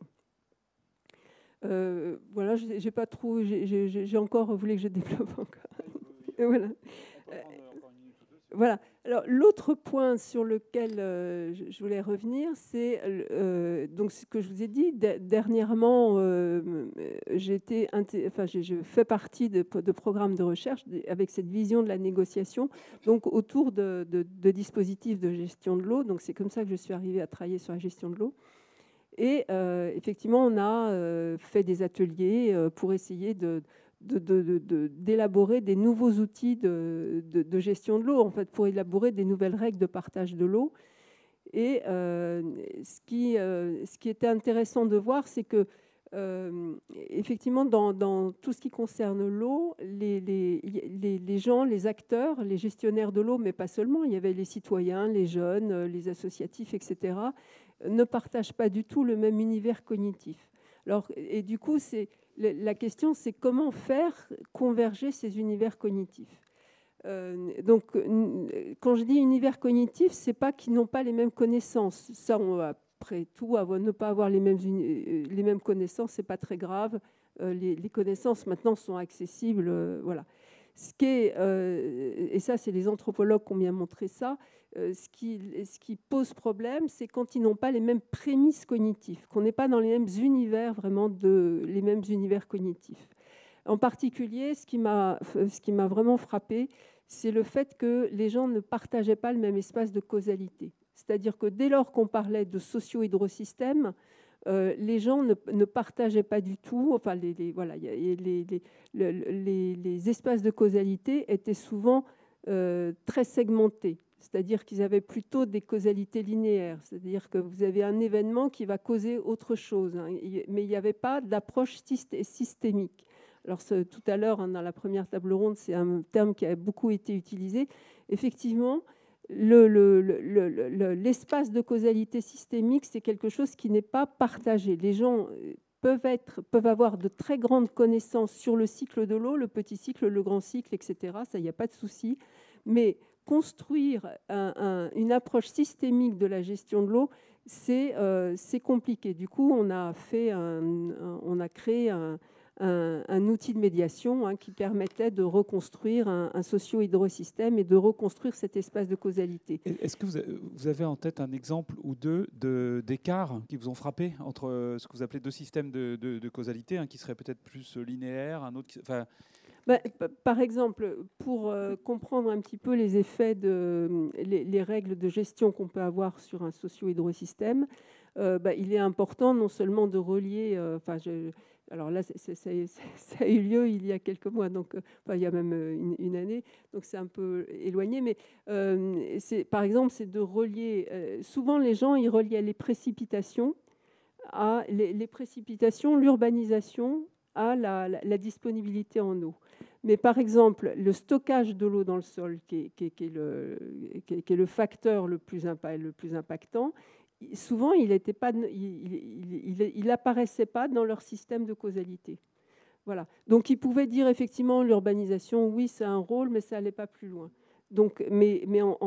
Voilà, j'ai pas trop, j'ai encore voulu que je développe encore. Et voilà. Voilà. Alors, l'autre point sur lequel je voulais revenir, c'est donc ce que je vous ai dit. Dernièrement, je fais partie de programmes de recherche avec cette vision de la négociation, donc autour de dispositifs de gestion de l'eau. Donc, c'est comme ça que je suis arrivée à travailler sur la gestion de l'eau. Et effectivement, on a fait des ateliers pour essayer d'élaborer des nouveaux outils de gestion de l'eau, en fait, pour élaborer des nouvelles règles de partage de l'eau. Et ce qui était intéressant de voir, c'est que effectivement, dans tout ce qui concerne l'eau, les gens, les acteurs, les gestionnaires de l'eau, mais pas seulement, il y avait les citoyens, les jeunes, les associatifs, etc., ne partagent pas du tout le même univers cognitif. Alors, et du coup, la question, c'est comment faire converger ces univers cognitifs. Donc, quand je dis univers cognitif, c'est pas qu'ils n'ont pas les mêmes connaissances. Ça, après tout, ne pas avoir les mêmes connaissances, c'est pas très grave. Les connaissances maintenant sont accessibles, voilà. Ce qui est, et ça, c'est les anthropologues qui ont bien montré ça. Ce qui pose problème, c'est quand ils n'ont pas les mêmes prémices cognitives, qu'on n'est pas dans les mêmes univers, vraiment les mêmes univers cognitifs. En particulier, ce qui m'a vraiment frappé, c'est le fait que les gens ne partageaient pas le même espace de causalité. C'est-à-dire que dès lors qu'on parlait de socio-hydrosystèmes, les gens ne partageaient pas du tout. Enfin, les espaces de causalité étaient souvent très segmentés. C'est-à-dire qu'ils avaient plutôt des causalités linéaires. C'est-à-dire que vous avez un événement qui va causer autre chose, hein, mais il n'y avait pas d'approche systémique. Alors, tout à l'heure, dans la première table ronde, c'est un terme qui a beaucoup été utilisé. Effectivement, l'espace de causalité systémique, c'est quelque chose qui n'est pas partagé. Les gens peuvent avoir de très grandes connaissances sur le cycle de l'eau, le petit cycle, le grand cycle, etc. Ça, il n'y a pas de souci. Mais construire une approche systémique de la gestion de l'eau, c'est compliqué. Du coup, on a créé un outil de médiation qui permettait de reconstruire un socio-hydrosystème et de reconstruire cet espace de causalité. Est-ce que vous avez en tête un exemple ou deux d'écarts qui vous ont frappé entre ce que vous appelez deux systèmes de causalité, un qui serait peut-être plus linéaire, un autre qui... Par exemple, pour comprendre un petit peu les effets les règles de gestion qu'on peut avoir sur un socio-hydrosystème, il est important non seulement de relier... alors là, ça a eu lieu il y a quelques mois, donc il y a même une année, donc c'est un peu éloigné, mais par exemple, c'est de relier... souvent, les gens, ils reliaient les précipitations, l'urbanisation, à la disponibilité en eau. Mais par exemple, le stockage de l'eau dans le sol, qui est le facteur le plus impactant, souvent, il n'apparaissait pas dans leur système de causalité. Voilà. Donc, il pouvait dire effectivement l'urbanisation, oui, c'est un rôle, mais ça n'allait pas plus loin. Donc, mais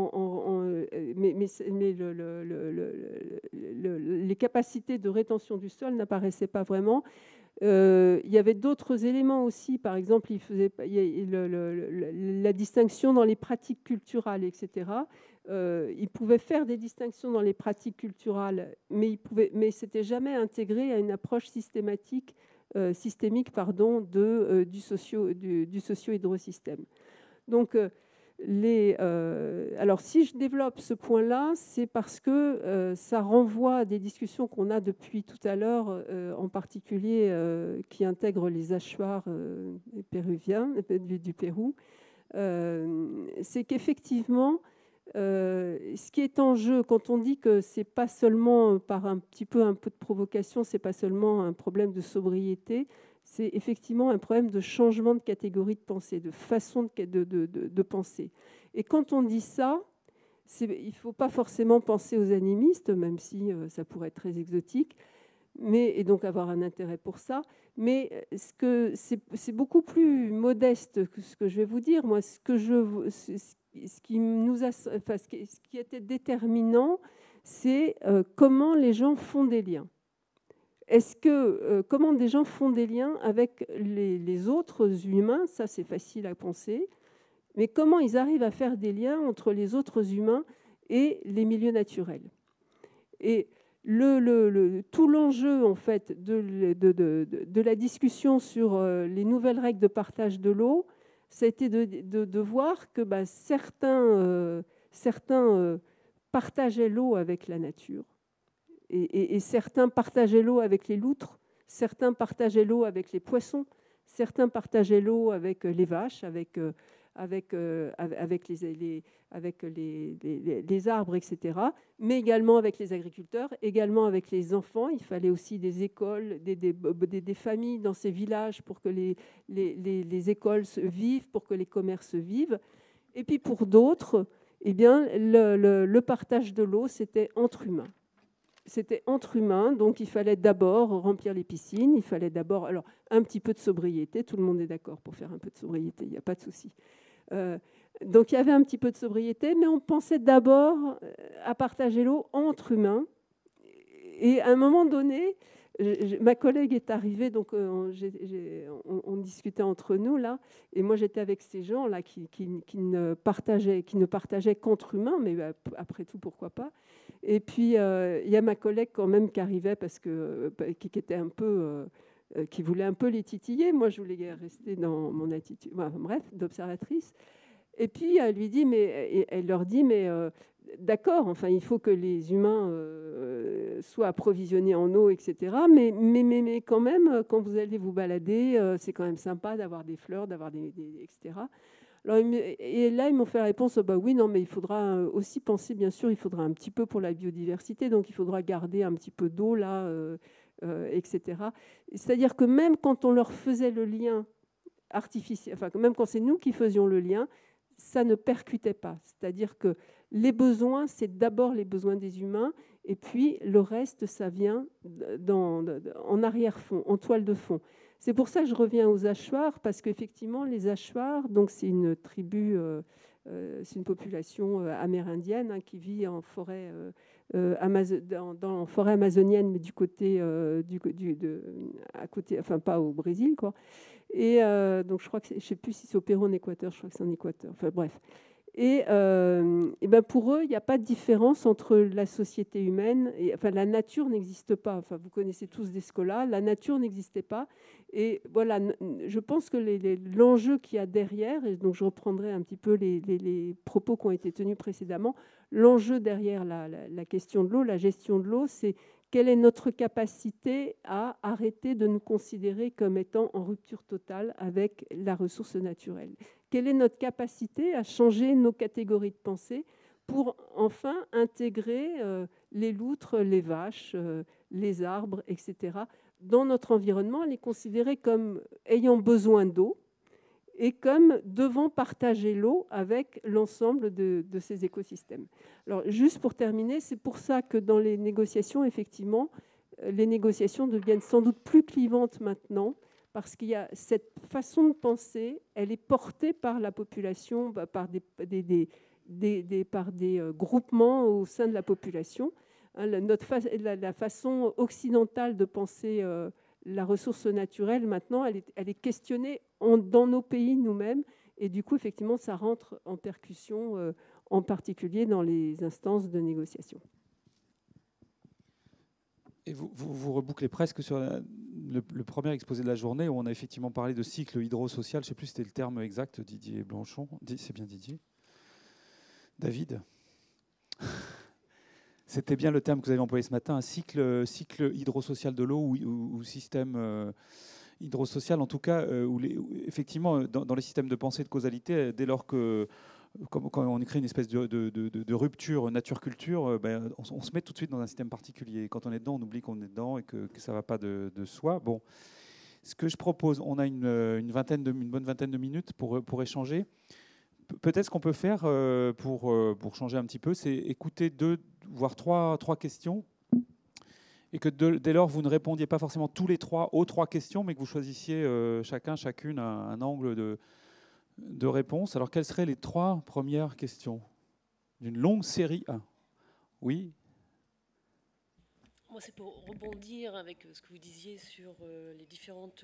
les capacités de rétention du sol n'apparaissaient pas vraiment. Il y avait d'autres éléments aussi. Par exemple, la distinction dans les pratiques culturelles, etc. Il pouvait faire des distinctions dans les pratiques culturelles, mais c'était jamais intégré à une approche systémique du socio-hydrosystème. Donc, alors, si je développe ce point-là, c'est parce que ça renvoie à des discussions qu'on a depuis tout à l'heure, en particulier qui intègrent les Achuars péruviens du Pérou. C'est qu'effectivement, ce qui est en jeu, quand on dit que c'est pas seulement par un peu de provocation, c'est pas seulement un problème de sobriété, c'est effectivement un problème de changement de catégorie de pensée, de façon de penser. Et quand on dit ça, il ne faut pas forcément penser aux animistes, même si ça pourrait être très exotique, et donc avoir un intérêt pour ça. Mais c'est beaucoup plus modeste que ce que je vais vous dire. Moi, ce qui était déterminant, c'est comment les gens font des liens. Comment des gens font des liens avec les autres humains, ça c'est facile à penser, mais comment ils arrivent à faire des liens entre les autres humains et les milieux naturels. Et tout l'enjeu en fait de la discussion sur les nouvelles règles de partage de l'eau, ça a été de voir que certains partageaient l'eau avec la nature. Et certains partageaient l'eau avec les loutres, certains partageaient l'eau avec les poissons, certains partageaient l'eau avec les vaches, avec les arbres, etc. Mais également avec les agriculteurs, également avec les enfants. Il fallait aussi des écoles, des familles dans ces villages pour que les écoles vivent, pour que les commerces vivent. Et puis pour d'autres, eh bien, le partage de l'eau, c'était entre humains. C'était entre humains, donc il fallait d'abord remplir les piscines, il fallait d'abord un petit peu de sobriété, tout le monde est d'accord pour faire un peu de sobriété, il n'y a pas de souci. Donc il y avait un petit peu de sobriété, mais on pensait d'abord à partager l'eau entre humains. Et à un moment donné, ma collègue est arrivée, donc on discutait entre nous là, et moi j'étais avec ces gens là qui ne partageaient qu'entre humains, mais après tout pourquoi pas. Et puis il y a ma collègue quand même qui arrivait parce que qui était un peu qui voulait un peu les titiller. Moi je voulais rester dans mon attitude, bref, d'observatrice. Et puis elle leur dit d'accord, enfin il faut que les humains soient approvisionnés en eau, etc. Mais quand même, quand vous allez vous balader, c'est quand même sympa d'avoir des fleurs, d'avoir etc. Alors, et là, ils m'ont fait la réponse, oui, non, mais il faudra aussi penser, bien sûr, il faudra un petit peu pour la biodiversité, donc il faudra garder un petit peu d'eau là, etc. C'est-à-dire que même quand on leur faisait le lien artificiel, enfin même quand c'est nous qui faisions le lien, ça ne percutait pas. C'est-à-dire que les besoins, c'est d'abord les besoins des humains, et puis le reste, ça vient en arrière-fond, en toile de fond. C'est pour ça que je reviens aux Achuars, parce qu'effectivement, les Achuars, donc c'est une tribu, c'est une population amérindienne qui vit en forêt, dans forêt amazonienne, mais du côté, à côté, enfin pas au Brésil, quoi. Et donc je crois que je ne sais plus si c'est au Pérou, en Équateur, je crois que c'est en Équateur. Enfin bref. Et pour eux, il n'y a pas de différence entre la société humaine et la nature n'existe pas. Enfin, vous connaissez tous des scolas, la nature n'existait pas. Et voilà, je pense que l'enjeu qu'il y a derrière, et donc je reprendrai un petit peu les propos qui ont été tenus précédemment, l'enjeu derrière la question de l'eau, la gestion de l'eau, c'est quelle est notre capacité à arrêter de nous considérer comme étant en rupture totale avec la ressource naturelle? Quelle est notre capacité à changer nos catégories de pensée pour enfin intégrer les loutres, les vaches, les arbres, etc., dans notre environnement, les considérer comme ayant besoin d'eau et comme devant partager l'eau avec l'ensemble de ces écosystèmes. Alors, juste pour terminer, c'est pour ça que dans les négociations, effectivement, les négociations deviennent sans doute plus clivantes maintenant, parce qu'il y a cette façon de penser, elle est portée par la population, par des groupements au sein de la population. La façon occidentale de penser la ressource naturelle, maintenant, elle est questionnée dans nos pays nous-mêmes. Et du coup, effectivement, ça rentre en percussion, en particulier dans les instances de négociation. Et vous rebouclez presque sur le premier exposé de la journée où on a effectivement parlé de cycle hydrosocial. Je ne sais plus si c'était le terme exact, Didier Blanchon. C'est bien Didier. David. C'était bien le terme que vous avez employé ce matin, un cycle hydrosocial de l'eau ou système hydrosocial, en tout cas, effectivement, dans les systèmes de pensée de causalité, dès lors que, quand on crée une espèce de rupture nature-culture, on se met tout de suite dans un système particulier. Quand on est dedans, on oublie qu'on est dedans et que ça ne va pas de soi. Bon, ce que je propose, on a une bonne vingtaine de minutes pour échanger. Peut-être ce qu'on peut faire pour changer un petit peu, c'est écouter 2, voire 3 questions, et que dès lors, vous ne répondiez pas forcément tous les 3 aux 3 questions, mais que vous choisissiez chacune un angle de réponse. Alors, quelles seraient les 3 premières questions d'une longue série 1? Oui. Moi, c'est pour rebondir avec ce que vous disiez sur les différentes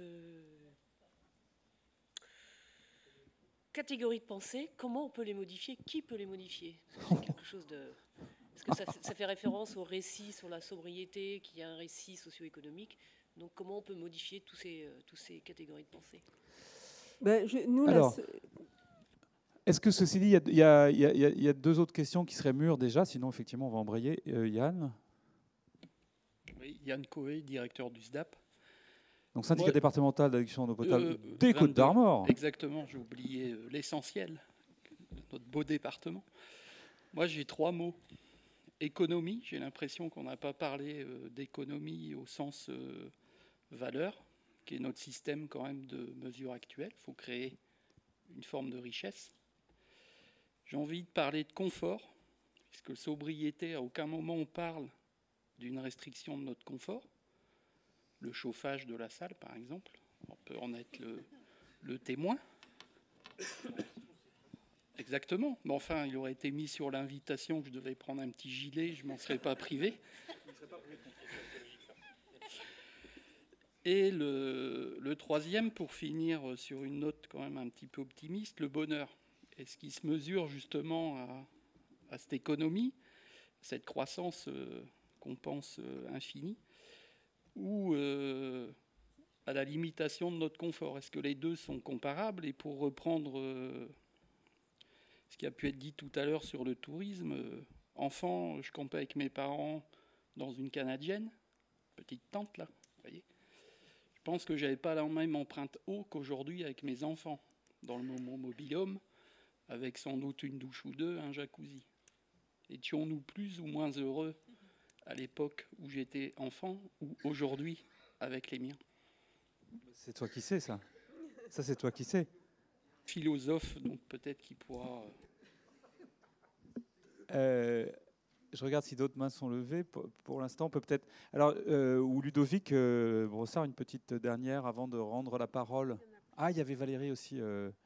catégories de pensée. Comment on peut les modifier? Qui peut les modifier? C'est quelque chose de... Parce que ça fait référence au récit sur la sobriété, qui est un récit socio-économique. Donc, comment on peut modifier tous ces catégories de pensée? Alors, est-ce que ceci dit, il y a 2 autres questions qui seraient mûres déjà, sinon effectivement on va embrayer. Yann? Oui, Yann Coé, directeur du SDAP. Donc syndicat départemental d'adduction en eau potable des Côtes-d'Armor. Exactement, j'ai oublié l'essentiel de notre beau département. Moi j'ai 3 mots. Économie, j'ai l'impression qu'on n'a pas parlé d'économie au sens valeur, qui est notre système quand même de mesure actuelle. Il faut créer une forme de richesse. J'ai envie de parler de confort, puisque sobriété, à aucun moment on parle d'une restriction de notre confort. Le chauffage de la salle, par exemple, on peut en être le témoin. Exactement. Mais enfin, il aurait été mis sur l'invitation que je devais prendre un petit gilet, je ne m'en serais pas privé. Et le troisième, pour finir sur une note quand même un petit peu optimiste, le bonheur. Est-ce qu'il se mesure justement à cette économie, cette croissance qu'on pense infinie, ou à la limitation de notre confort? Est-ce que les deux sont comparables? Et pour reprendre ce qui a pu être dit tout à l'heure sur le tourisme, enfant, je campais avec mes parents dans une canadienne, petite tente là, vous voyez. Je pense que j'avais pas la même empreinte eau qu'aujourd'hui avec mes enfants, dans le mobil-home, avec sans doute une douche ou 2, un jacuzzi. Étions-nous plus ou moins heureux à l'époque où j'étais enfant ou aujourd'hui avec les miens? C'est toi qui sais ça. Ça, c'est toi qui sais. Philosophe, donc peut-être qu'il pourra... Je regarde si d'autres mains sont levées. Pour l'instant, on peut peut-être... Alors, ou Ludovic Brossard, une petite dernière avant de rendre la parole. Ah, il y avait Valérie aussi.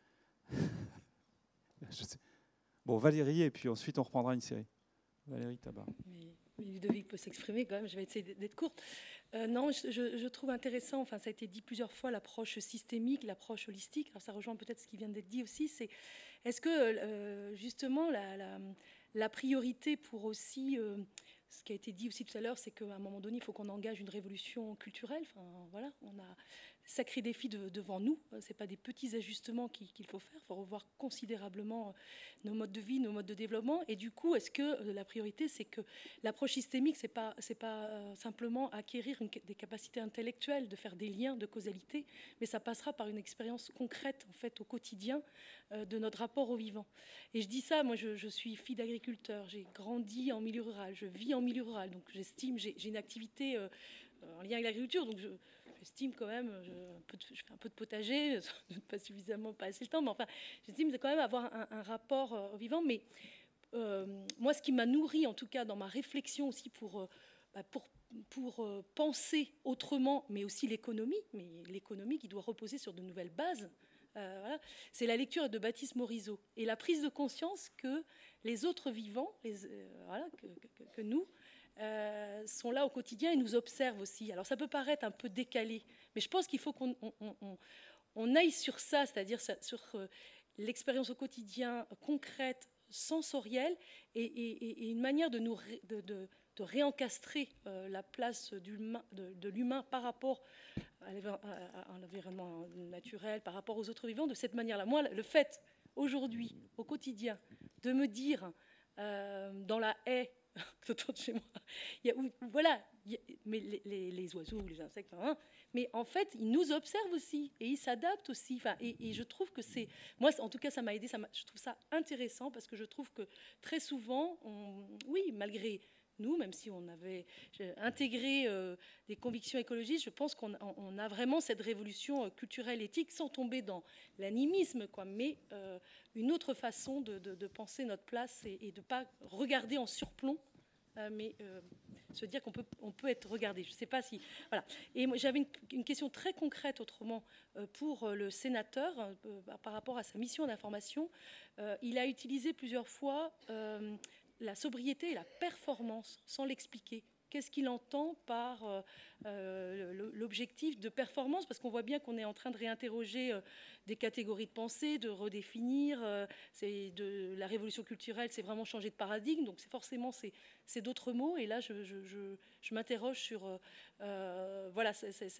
Je sais. Bon, Valérie, et puis ensuite, on reprendra une série. Valérie Tabar. Mais Ludovic peut s'exprimer quand même, je vais essayer d'être courte. Non, je trouve intéressant, enfin ça a été dit plusieurs fois, l'approche systémique, l'approche holistique. Alors ça rejoint peut-être ce qui vient d'être dit aussi, c'est est-ce que justement la priorité pour aussi, ce qui a été dit aussi tout à l'heure, c'est qu'à un moment donné, il faut qu'on engage une révolution culturelle. Enfin voilà, on a sacré défi devant nous. C'est pas des petits ajustements qu'il faut faire. Il faut revoir considérablement nos modes de vie, nos modes de développement. Et du coup, est-ce que la priorité, c'est que l'approche systémique, c'est pas simplement acquérir des capacités intellectuelles, de faire des liens de causalité, mais ça passera par une expérience concrète en fait au quotidien de notre rapport au vivant. Et je dis ça, moi, je suis fille d'agriculteur. J'ai grandi en milieu rural. Je vis en milieu rural, donc j'estime j'ai une activité en lien avec l'agriculture, donc j'estime quand même, je fais un peu de potager, pas suffisamment, pas assez le temps, mais enfin, j'estime quand même avoir un rapport au vivant. Mais moi, ce qui m'a nourri, en tout cas, dans ma réflexion aussi pour penser autrement, mais aussi l'économie, mais l'économie qui doit reposer sur de nouvelles bases. Voilà. C'est la lecture de Baptiste Morisot et la prise de conscience que les autres vivants, voilà, que nous, sont là au quotidien et nous observent aussi. Alors ça peut paraître un peu décalé, mais je pense qu'il faut qu'on aille sur ça, c'est-à-dire sur l'expérience au quotidien concrète, sensorielle, et une manière de réencastrer la place de l'humain par rapport à l'environnement naturel, par rapport aux autres vivants, de cette manière-là. Moi, le fait, aujourd'hui, au quotidien, de me dire, dans la haie, autour de chez moi, voilà, mais les oiseaux, les insectes, hein, mais en fait, ils nous observent aussi, et ils s'adaptent aussi. Enfin, et je trouve que c'est... Moi, en tout cas, ça m'a aidé, je trouve ça intéressant, parce que je trouve que très souvent, oui, malgré... nous, même si on avait intégré des convictions écologistes, je pense qu'on a vraiment cette révolution culturelle, éthique, sans tomber dans l'animisme, quoi, mais une autre façon de penser notre place et de ne pas regarder en surplomb, mais se dire qu'on peut être regardé. Je ne sais pas si... Voilà. Et moi, j'avais une question très concrète, autrement, pour le sénateur, par rapport à sa mission d'information. Il a utilisé plusieurs fois... la sobriété et la performance, sans l'expliquer. Qu'est-ce qu'il entend par l'objectif de performance? Parce qu'on voit bien qu'on est en train de réinterroger des catégories de pensée, de redéfinir. La révolution culturelle, c'est vraiment changer de paradigme. Donc forcément, c'est d'autres mots. Et là, je m'interroge sur voilà,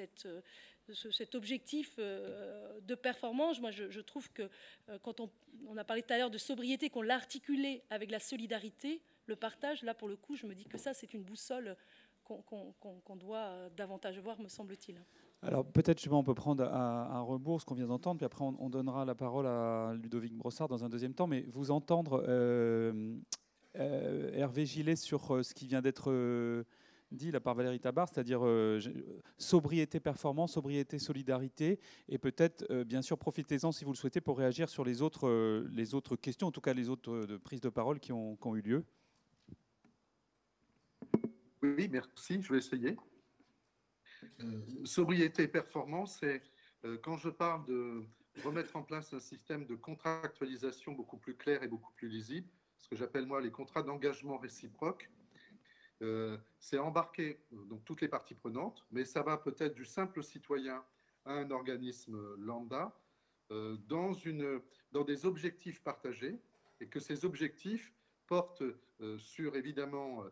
cet objectif de performance. Moi, je trouve que quand on a parlé tout à l'heure de sobriété, qu'on l'a articulé avec la solidarité, le partage, là, pour le coup, je me dis que ça, c'est une boussole qu'on doit davantage voir, me semble-t-il. Alors peut-être, on peut prendre à rebours ce qu'on vient d'entendre, puis après on donnera la parole à Ludovic Brossard dans un deuxième temps, mais vous entendre Hervé Gillet sur ce qui vient d'être dit là par Valérie Tabar, c'est-à-dire sobriété performance, sobriété solidarité, et peut-être bien sûr profitez-en si vous le souhaitez pour réagir sur les autres questions, en tout cas les autres prises de parole qui ont eu lieu. Oui, merci, je vais essayer. Sobriété et performance, c'est quand je parle de remettre en place un système de contractualisation beaucoup plus clair et beaucoup plus lisible, ce que j'appelle moi les contrats d'engagement réciproque. C'est embarquer donc toutes les parties prenantes, mais ça va peut-être du simple citoyen à un organisme lambda dans des objectifs partagés, et que ces objectifs portent sur évidemment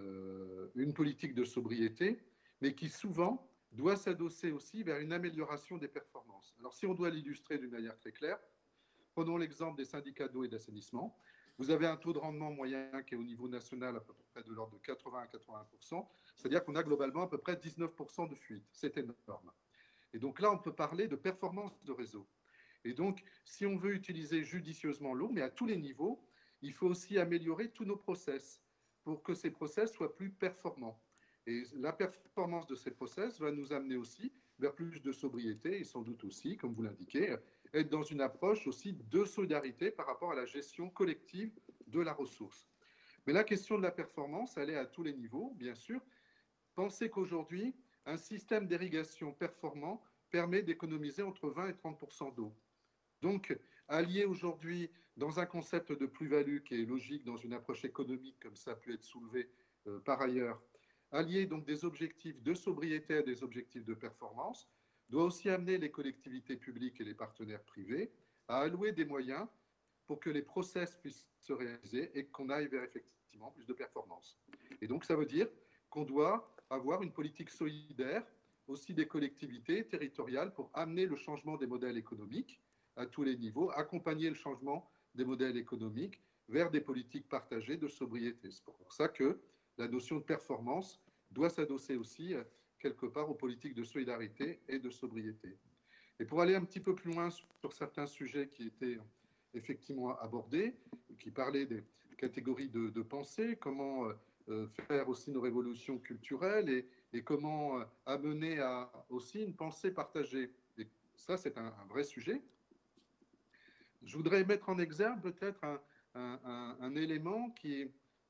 une politique de sobriété, mais qui souvent doit s'adosser aussi vers une amélioration des performances. Alors si on doit l'illustrer d'une manière très claire, prenons l'exemple des syndicats d'eau et d'assainissement. Vous avez un taux de rendement moyen qui est au niveau national à peu près de l'ordre de 80 à 80%, c'est-à-dire qu'on a globalement à peu près 19% de fuite. C'est énorme. Et donc là, on peut parler de performance de réseau. Et donc, si on veut utiliser judicieusement l'eau, mais à tous les niveaux, il faut aussi améliorer tous nos process pour que ces process soient plus performants. Et la performance de ces process va nous amener aussi vers plus de sobriété et sans doute aussi, comme vous l'indiquez, être dans une approche aussi de solidarité par rapport à la gestion collective de la ressource. Mais la question de la performance, elle est à tous les niveaux, bien sûr. Pensez qu'aujourd'hui, un système d'irrigation performant permet d'économiser entre 20 et 30% d'eau. Donc, allié aujourd'hui dans un concept de plus-value qui est logique dans une approche économique, comme ça a pu être soulevé par ailleurs, allier donc des objectifs de sobriété à des objectifs de performance, doit aussi amener les collectivités publiques et les partenaires privés à allouer des moyens pour que les process puissent se réaliser et qu'on aille vers effectivement plus de performance. Et donc ça veut dire qu'on doit avoir une politique solidaire aussi des collectivités territoriales pour amener le changement des modèles économiques à tous les niveaux, accompagner le changement des modèles économiques vers des politiques partagées de sobriété. C'est pour ça que la notion de performance doit s'adosser aussi quelque part aux politiques de solidarité et de sobriété. Et pour aller un petit peu plus loin sur certains sujets qui étaient effectivement abordés, qui parlaient des catégories de pensée, comment faire aussi nos révolutions culturelles et comment amener à aussi une pensée partagée. Et ça, c'est un vrai sujet. Je voudrais mettre en exergue peut-être un élément qui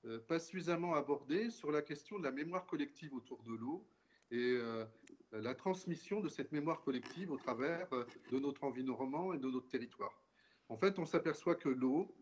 pas suffisamment abordé sur la question de la mémoire collective autour de l'eau et la transmission de cette mémoire collective au travers de notre environnement et de notre territoire. En fait, on s'aperçoit que l'eau,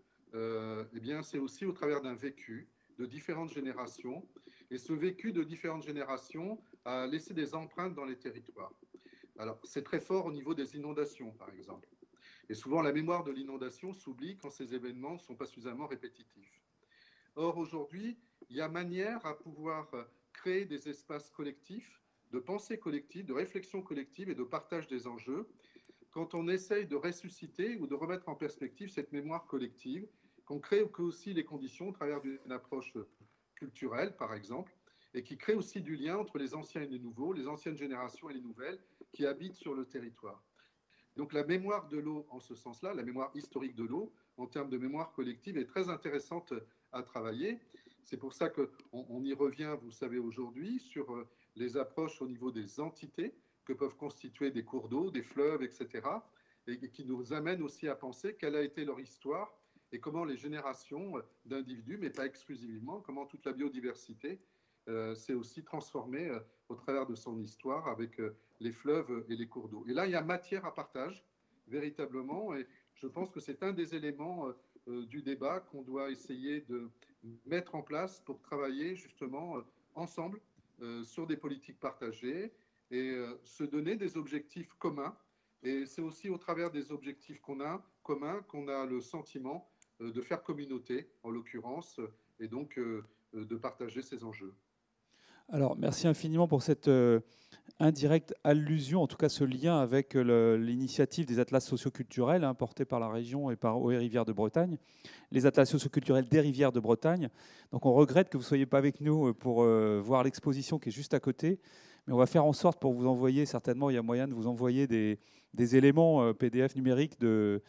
eh bien, c'est aussi au travers d'un vécu de différentes générations. Et ce vécu de différentes générations a laissé des empreintes dans les territoires. Alors, c'est très fort au niveau des inondations, par exemple. Et souvent, la mémoire de l'inondation s'oublie quand ces événements ne sont pas suffisamment répétitifs. Or, aujourd'hui, il y a manière à pouvoir créer des espaces collectifs, de pensée collective, de réflexion collective et de partage des enjeux, quand on essaye de ressusciter ou de remettre en perspective cette mémoire collective, qu'on crée aussi les conditions au travers d'une approche culturelle, par exemple, et qui crée aussi du lien entre les anciens et les nouveaux, les anciennes générations et les nouvelles qui habitent sur le territoire. Donc la mémoire de l'eau, en ce sens-là, la mémoire historique de l'eau, en termes de mémoire collective, est très intéressante à travailler. C'est pour ça qu'on y revient, vous savez, aujourd'hui, sur les approches au niveau des entités que peuvent constituer des cours d'eau, des fleuves, etc., et qui nous amènent aussi à penser quelle a été leur histoire et comment les générations d'individus, mais pas exclusivement, comment toute la biodiversité s'est aussi transformée au travers de son histoire avec les fleuves et les cours d'eau. Et là, il y a matière à partage, véritablement, et je pense que c'est un des éléments du débat qu'on doit essayer de mettre en place pour travailler justement ensemble sur des politiques partagées et se donner des objectifs communs. Et c'est aussi au travers des objectifs communs qu'on a le sentiment de faire communauté, en l'occurrence, et donc de partager ces enjeux. Alors, merci infiniment pour cette indirecte allusion, en tout cas ce lien avec l'initiative des atlas socioculturels portés par la région et par Eaux et Rivières de Bretagne, les atlas socioculturels des rivières de Bretagne. Donc on regrette que vous ne soyez pas avec nous pour voir l'exposition qui est juste à côté, mais on va faire en sorte pour vous envoyer, certainement il y a moyen de vous envoyer des éléments PDF numériques de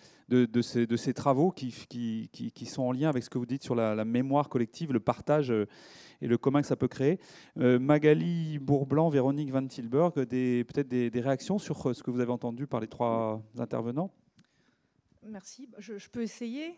ces travaux qui sont en lien avec ce que vous dites sur la mémoire collective, le partage et le commun que ça peut créer. Magali Bourblanc, Véronique Van Tilburg, peut-être des réactions sur ce que vous avez entendu par les trois intervenants? Merci. Je peux essayer.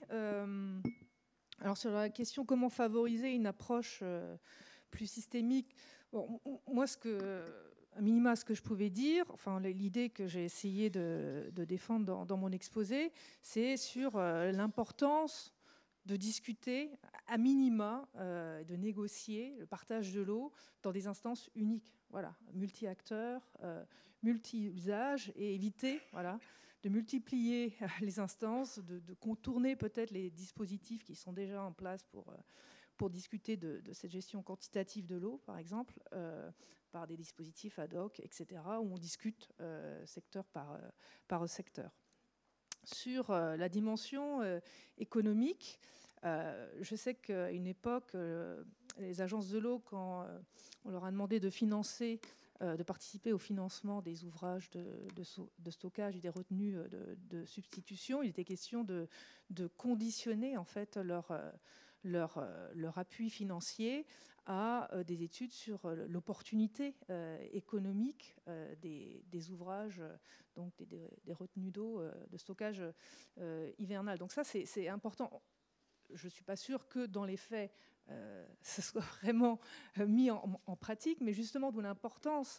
Alors sur la question comment favoriser une approche plus systémique, bon, moi à minima ce que je pouvais dire, enfin l'idée que j'ai essayé de défendre dans mon exposé, c'est sur l'importance de discuter à minima, de négocier le partage de l'eau dans des instances uniques, voilà, multi-acteurs, multi-usages, et éviter, voilà, de multiplier les instances, de contourner peut-être les dispositifs qui sont déjà en place pour discuter de cette gestion quantitative de l'eau, par exemple, par des dispositifs ad hoc, etc., où on discute secteur par secteur. Sur la dimension économique, je sais qu'à une époque, les agences de l'eau, quand on leur a demandé de financer, de participer au financement des ouvrages de stockage et des retenues de substitution, il était question de conditionner en fait leur appui financier à des études sur l'opportunité économique des ouvrages, donc des retenues d'eau de stockage hivernal. Donc ça, c'est important. Je ne suis pas sûre que dans les faits, ce soit vraiment mis en pratique, mais justement d'où l'importance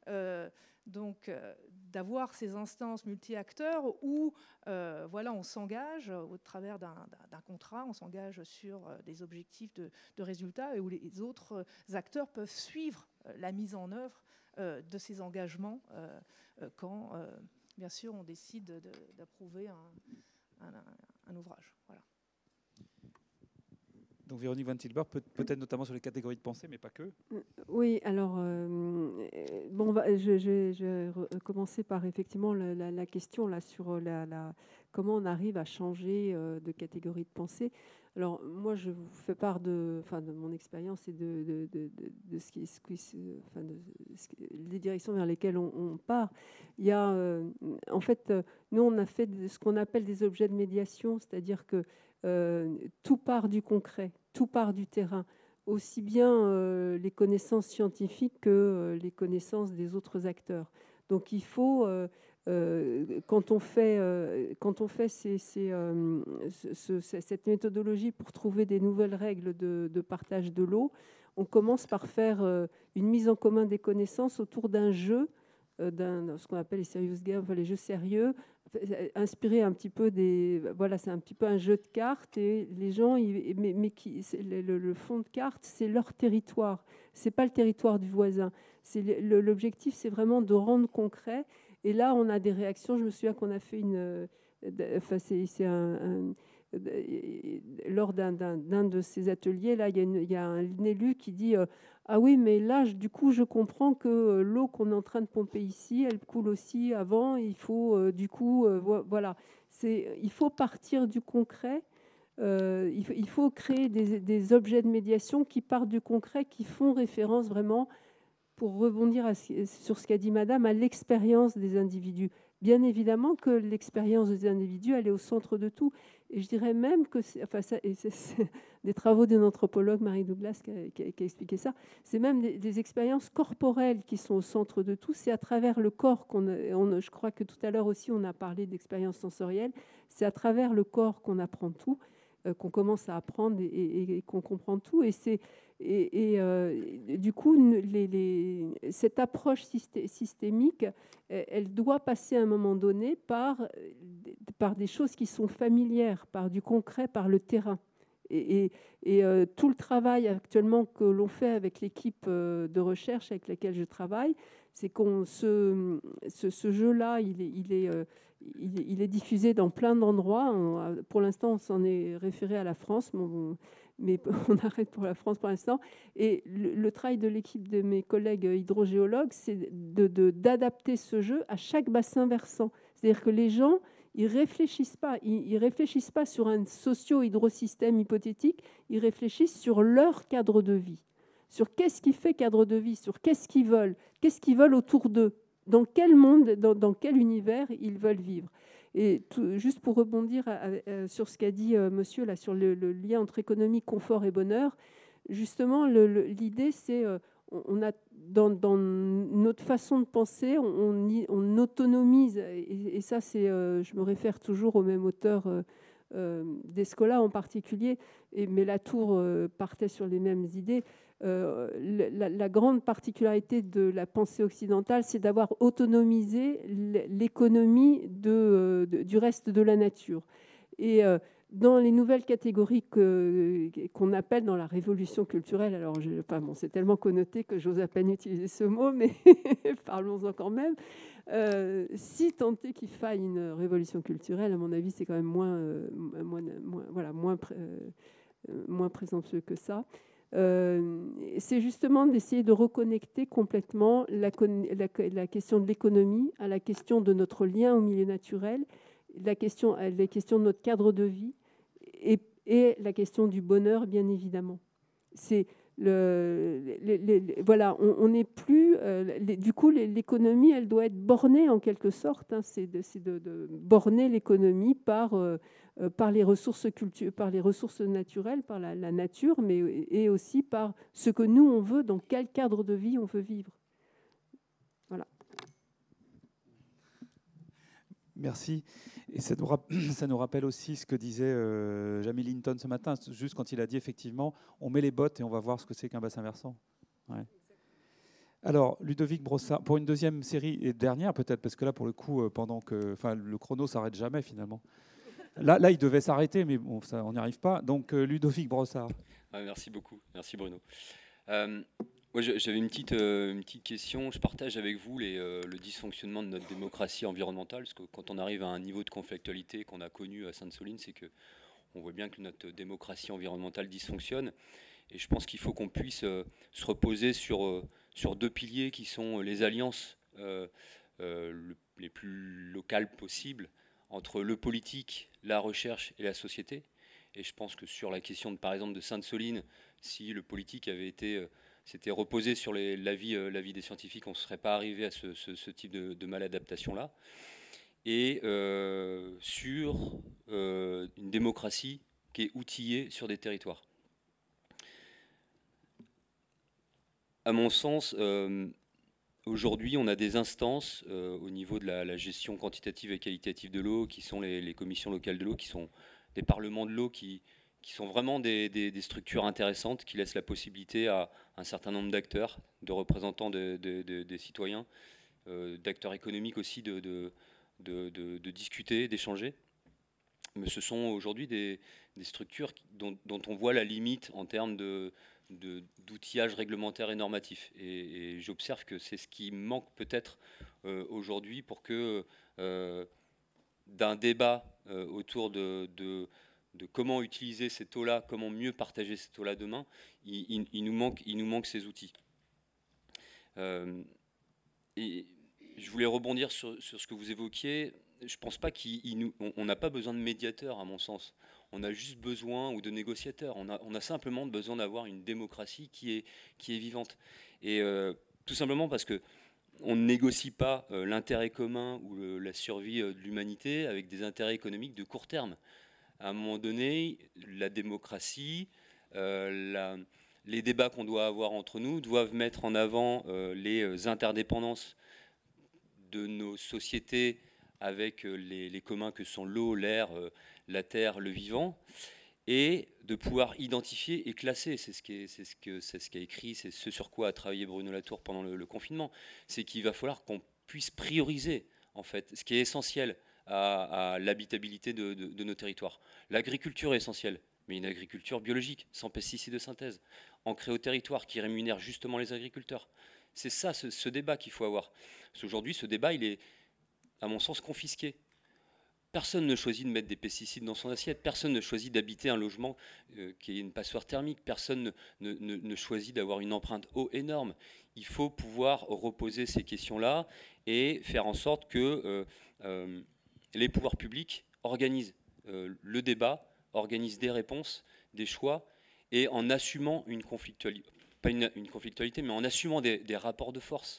d'avoir ces instances multi-acteurs où voilà, on s'engage au travers d'un contrat, on s'engage sur des objectifs de résultats et où les autres acteurs peuvent suivre la mise en œuvre de ces engagements quand, bien sûr, on décide d'approuver un ouvrage. Voilà. Donc Véronique Van Tilburg, peut-être notamment sur les catégories de pensée, mais pas que. Oui, alors, je vais commencer par effectivement la question là, sur comment on arrive à changer de catégorie de pensée. Alors, moi, je vous fais part de mon expérience et de les directions vers lesquelles on part. Il y a, en fait, nous, on a fait ce qu'on appelle des objets de médiation, c'est-à-dire que tout part du concret, tout part du terrain, aussi bien les connaissances scientifiques que les connaissances des autres acteurs. Donc il faut quand on fait cette méthodologie pour trouver des nouvelles règles de partage de l'eau, on commence par faire une mise en commun des connaissances autour d'un jeu, ce qu'on appelle les serious games, enfin les jeux sérieux, inspiré un petit peu voilà, c'est un petit peu un jeu de cartes, et les gens, le fond de cartes, c'est leur territoire, c'est pas le territoire du voisin. L'objectif, c'est vraiment de rendre concret. Et là, on a des réactions. Je me souviens qu'on a fait lors d'un de ces ateliers, là, il y a un élu qui dit ah oui, mais là, du coup, je comprends que l'eau qu'on est en train de pomper ici, elle coule aussi avant. Il faut, du coup, voilà. Il faut partir du concret. Il faut créer des objets de médiation qui partent du concret, qui font référence vraiment, pour rebondir sur ce qu'a dit Madame, à l'expérience des individus. Bien évidemment que l'expérience des individus, elle est au centre de tout. Et je dirais même que, c'est des travaux d'une anthropologue, Marie Douglas, qui a expliqué ça, c'est même des expériences corporelles qui sont au centre de tout. C'est à travers le corps je crois que tout à l'heure aussi, on a parlé d'expérience sensorielle, c'est à travers le corps qu'on apprend tout, qu'on commence à apprendre et qu'on comprend tout. Du coup, cette approche systémique, elle doit passer à un moment donné par des choses qui sont familières, par du concret, par le terrain. Tout le travail actuellement que l'on fait avec l'équipe de recherche avec laquelle je travaille, c'est qu'on ce jeu-là, il est diffusé dans plein d'endroits. Pour l'instant, on s'en est référé à la France, mais on arrête pour la France pour l'instant. Et le travail de l'équipe de mes collègues hydrogéologues, c'est d'adapter ce jeu à chaque bassin versant. C'est-à-dire que les gens, ils réfléchissent pas sur un socio-hydrosystème hypothétique, ils réfléchissent sur leur cadre de vie, sur qu'est-ce qui fait cadre de vie, sur qu'est-ce qu'ils veulent autour d'eux, dans quel monde, dans quel univers ils veulent vivre. Et juste pour rebondir sur ce qu'a dit monsieur là, sur le lien entre économie, confort et bonheur, justement, l'idée, c'est on a dans notre façon de penser, on autonomise, et ça, c'est, je me réfère toujours au même auteur d'Escola en particulier, mais Latour partait sur les mêmes idées. La grande particularité de la pensée occidentale, c'est d'avoir autonomisé l'économie du reste de la nature. Et dans les nouvelles catégories qu'on appelle dans la révolution culturelle, alors c'est tellement connoté que j'ose à peine utiliser ce mot, mais parlons-en quand même. Si tant est qu'il faille une révolution culturelle, à mon avis, c'est quand même moins présomptueux que ça. C'est justement d'essayer de reconnecter complètement la question de l'économie à la question de notre lien au milieu naturel, la question de notre cadre de vie et la question du bonheur, bien évidemment. C'est voilà, on n'est plus. Du coup, l'économie, elle doit être bornée en quelque sorte. Hein, c'est de borner l'économie par les ressources par les ressources naturelles, par la nature, et aussi par ce que nous on veut, dans quel cadre de vie on veut vivre. Voilà. Merci. Et ça nous rappelle aussi ce que disait Jamie Linton ce matin, juste quand il a dit effectivement, on met les bottes et on va voir ce que c'est qu'un bassin versant. Ouais. Alors, Ludovic Brossard, pour une deuxième série, et dernière peut-être, parce que là, pour le coup, le chrono s'arrête jamais finalement. Là, il devait s'arrêter, mais bon, on n'y arrive pas. Donc, Ludovic Brossard. Merci beaucoup. Merci Bruno. Moi, j'avais une petite question. Je partage avec vous le dysfonctionnement de notre démocratie environnementale, parce que quand on arrive à un niveau de conflictualité qu'on a connu à Sainte-Soline, c'est qu'on voit bien que notre démocratie environnementale dysfonctionne. Et je pense qu'il faut qu'on puisse se reposer sur deux piliers qui sont les alliances les plus locales possibles entre le politique, la recherche et la société. Et je pense que sur la question, par exemple, de Sainte-Soline, si le politique s'était reposé sur l'avis des scientifiques, on ne serait pas arrivé à ce type de maladaptation-là. Et sur une démocratie qui est outillée sur des territoires. À mon sens, aujourd'hui, on a des instances au niveau de la gestion quantitative et qualitative de l'eau, qui sont les commissions locales de l'eau, qui sont des parlements de l'eau, qui sont vraiment des structures intéressantes, qui laissent la possibilité à un certain nombre d'acteurs, de représentants des citoyens, d'acteurs économiques aussi, de discuter, d'échanger. Mais ce sont aujourd'hui des structures dont on voit la limite en termes d'outillage réglementaire et normatif. Et j'observe que c'est ce qui manque peut-être aujourd'hui pour que d'un débat autour de comment utiliser cette eau-là, comment mieux partager cette eau-là demain, il nous manque ces outils. Et je voulais rebondir sur ce que vous évoquiez. Je ne pense pas qu'on n'a pas besoin de médiateurs, à mon sens. On a juste besoin, ou de négociateurs. On a simplement besoin d'avoir une démocratie qui est vivante. Et tout simplement parce que on ne négocie pas l'intérêt commun ou la survie de l'humanité avec des intérêts économiques de court terme. À un moment donné, la démocratie, les débats qu'on doit avoir entre nous doivent mettre en avant les interdépendances de nos sociétés avec les communs que sont l'eau, l'air, la terre, le vivant, et de pouvoir identifier et classer. C'est ce qu'a écrit, c'est ce sur quoi a travaillé Bruno Latour pendant le confinement. C'est qu'il va falloir qu'on puisse prioriser, en fait, ce qui est essentiel à l'habitabilité de nos territoires. L'agriculture est essentielle, mais une agriculture biologique, sans pesticides de synthèse, ancrée au territoire, qui rémunère justement les agriculteurs. C'est ça, ce débat qu'il faut avoir. Parce qu'aujourd'hui, ce débat, il est, à mon sens, confisqué. Personne ne choisit de mettre des pesticides dans son assiette. Personne ne choisit d'habiter un logement qui est une passoire thermique. Personne ne choisit d'avoir une empreinte eau énorme. Il faut pouvoir reposer ces questions-là et faire en sorte que les pouvoirs publics organisent le débat, organisent des réponses, des choix, et en assumant une conflictualité, pas une conflictualité, mais en assumant des rapports de force.